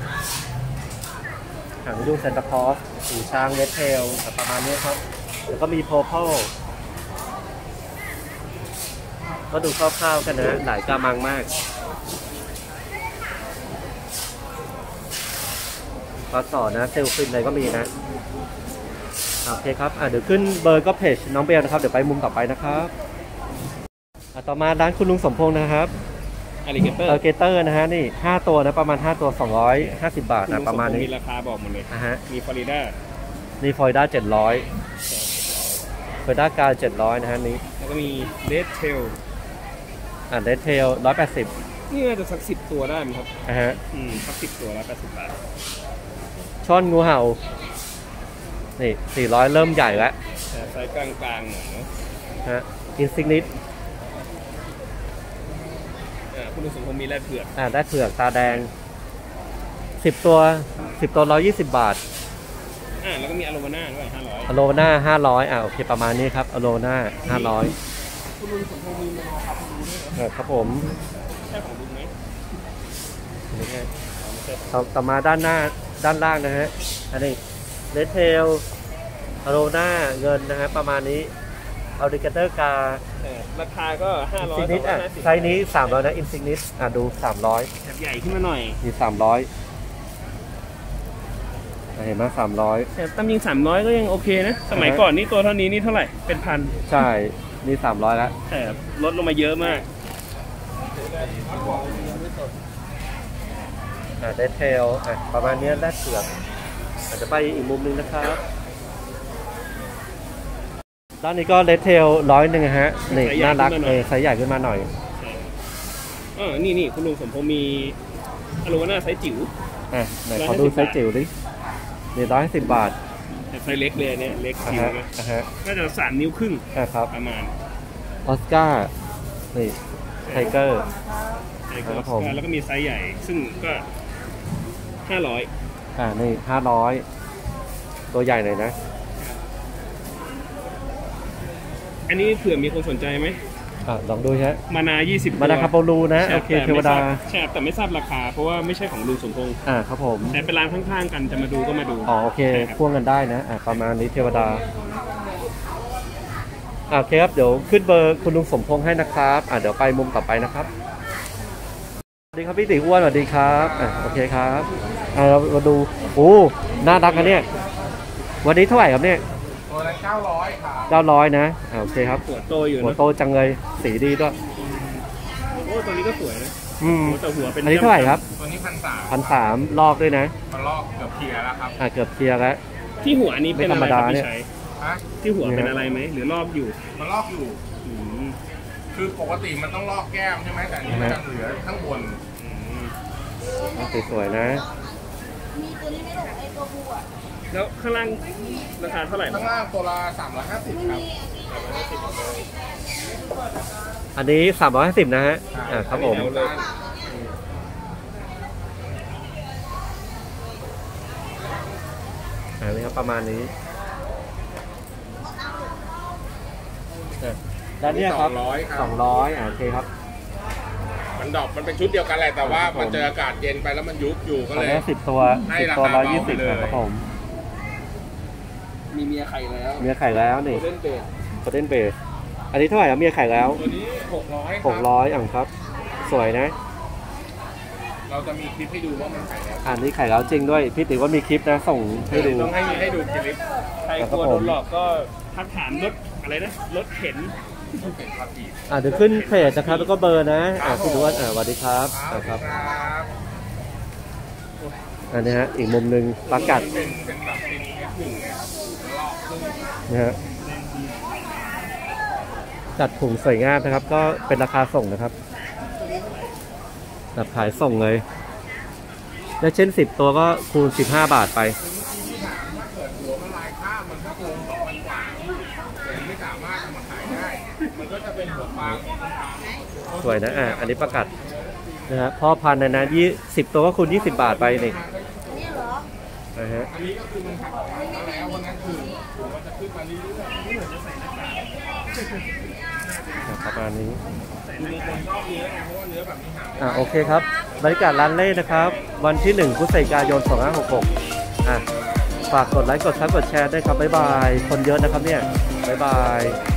หางดูเซนตาพอสหูช้างเวทเทลประมาณนี้ครับแล้วก็มีโพโพก็ดูคร่าวๆกันนะหลายกามังมากก็สอนนะเซลฟินอะไรก็มีนะโอเคครับเดี๋ยวขึ้นเบอร์ก็เพจน้องเบลนะครับเดี๋ยวไปมุมต่อไปนะครับต่อมาร้านคุณลุงสมพงษ์นะครับอลิเกเตอร์นะฮะนี่5ตัวนะประมาณ5ตัว250 บาทนะประมาณนี้มีราคาบอกหมดเลยมีฟลอริดานี่ฟลอริดา700ฟลอริดากา700นะฮะนี้แล้วก็มีเรดเทลเรดเทล180 นี่น่าจะสัก10ตัวได้ไหมครับสัก10ตัว180 บาทช่อนงูเห่านี่400เริ่มใหญ่แล้วไซส์กลางๆหน่อยฮะอินซิกนิสคุณลุงสมพงษ์มีแรดเผือกได้เผือกตาแดง10 ตัว120 บาทแล้วก็มีอโลวาน่าด้วย500 อโลวาน่า500โอเคประมาณนี้ครับอโลวาน่า500 คุณลุงสมพงษ์มีโมโนคาปูด้วยครับผมใช่ของลุงไหมต่อมาด้านล่างนะฮะอันนี้เรดเทลอโลวาน่าเงินนะฮะประมาณนี้อัลลิเกเตอร์การาคาก็500 ไซส์นี้300นะอินซิกนิสดู300 แบบใหญ่ขึ้นมาหน่อยมี300เห็นไหม300 แต่ตามยิง300ก็ยังโอเคนะสมัยก่อนนี่ตัวเท่านี้นี่เท่าไหร่เป็นพันใช่นี่300แล้วแต่ลดลงมาเยอะมากเรดเทลประมาณนี้แรดเผือกอาจจะไปอีกมุมนึงนะครับด้านนี้ก็เรดเทล100ฮะนี่น่ารักไซส์ใหญ่ขึ้นมาหน่อยนี่คุณลุงสมพงษ์มีอโลวาน่าไซส์จิ๋วไหนขอดูไซส์จิ๋วดินี่110 บาทไซส์เล็กเลยเนี่ยเล็กจิ๋วนะน่าจะ3 นิ้วครึ่งครับประมาณออสการ์นี่ไทเกอร์ครับผมแล้วก็มีไซส์ใหญ่ซึ่งก็500 นี่500ตัวใหญ่หน่อยนะอันนี้เผื่อมีคนสนใจไหมลองดูฮะมานา20 มานาคาโปลูนะใช่โอเคแต่เทวดาใช่แต่ไม่ทราบราคา เพราะว่าไม่ใช่ของลุงสมพงษ์ครับผมแต่เป็นร้านข้างๆกันจะมาดูก็มาดูโอเคใช่ครับพ่วงกันได้นะประมาณนี้เทวดาโอเคครับเดี๋ยวขึ้นเบอร์คุณลุงสมพงษ์ให้นะครับเดี๋ยวไปมุมต่อไปนะครับสวัสดีครับพี่ตีอ้วนสวัสดีครับโอเคครับเรามาดูโอ้น่ารักนะเนี่ยวันนี้เท่าไหร่ครับเนี่ยตัวละ900ครับ 900นะโอเคครับหัวโตอยู่หัวนะโตจังเลยสีดีด้วยโอ้ตัวนี้ก็สวยนะ แต่หัวเป็นอันนี้เท่าไหร่ครับตัวนี้1,300 1,300ลอกด้วยนะมันลอกเกือบเคลียร์แล้วครับเกือบเคลียร์แล้วที่หัวนี้เป็นอะไรครับไม่ธรรมดาเนี่พี่ยชัยฮะที่หัวเป็นอะไรไหมหรือรอบอยู่มันลอกอยู่อืมคือปกติมันต้องลอกแก้มใช่ไหมแต่อันนี้มันจะเหลือข้างบนอืมสวยๆนะแล้วข้างล่างราคาเท่าไหร่ข้างล่างตัวละ350ครับอันนี้350นะฮะครับผมเอาเลยนี่ครับประมาณนี้ด้านนี้ครับ200โอเคครับมันดอกมันเป็นชุดเดียวกันแหละแต่ว่ามันเจออากาศเย็นไปแล้วมันยุบอยู่ก็เลย 10 ตัวให้รา 10 ตัวคาเบาไป 120 เลยครับผมมีเมียไข่แล้วเมียไข่แล้วนี่เล่นเบสโคเดนเบสอันนี้เท่าไหร่ครับเมียไข่แล้วตัวนี้600ครับ 600ครับ สวยนะเราจะมีคลิปให้ดูว่ามันไข่แล้วอันนี้ไข่แล้วจริงด้วยพี่ติ๋วว่ามีคลิปนะส่งให้ดูต้องให้ดูคลิปใครกลัวโดนหลอกก็ทักถามรถอะไรนะรถเข็นเป็นคาปีเดี๋ยวขึ้นเพจนะครับแล้วก็เบอร์นะคุณดูว่าสวัสดีครับครับ อันนี้ฮะอีกมุมหนึ่งปลากัดเป็นแบบเป็นF1เนี่ยลอกขึ้นนะฮะจัดถุงสวยงามนะครับ ก็เป็นราคาส่งนะครับแบบขายส่งเลยแล้วเช่น10 ตัวก็คูณ15 บาทไปถ้าเกิดหัวมันลายข้ามมันก็คง2,000 กว่าแต่ไม่สามารถเอามาขายได้ มันก็จะเป็นหัวปลาสวยนะอันนี้ประกัดนะฮะพ่อพันธุ์นะ20 ตัวก็คูณ20 บาทไปนี่นะฮะอันนี้ก็คือมันหักออกมาแล้วเพราะงั้นคือหัวมันจะขึ้นมาเรื่อยๆประมาณนี้มีคนชอบเนื้อไงเพราะว่าเนื้อแบบนี้หาโอเคครับบรรยากาศร้านเล่นะครับ วันที่1 พฤศจิกายน 2566ฝากกดไลค์กดซับกดแชร์ด้วยครับบ๊ายบายคนเยอะนะครับเนี่ยบ๊ายบาย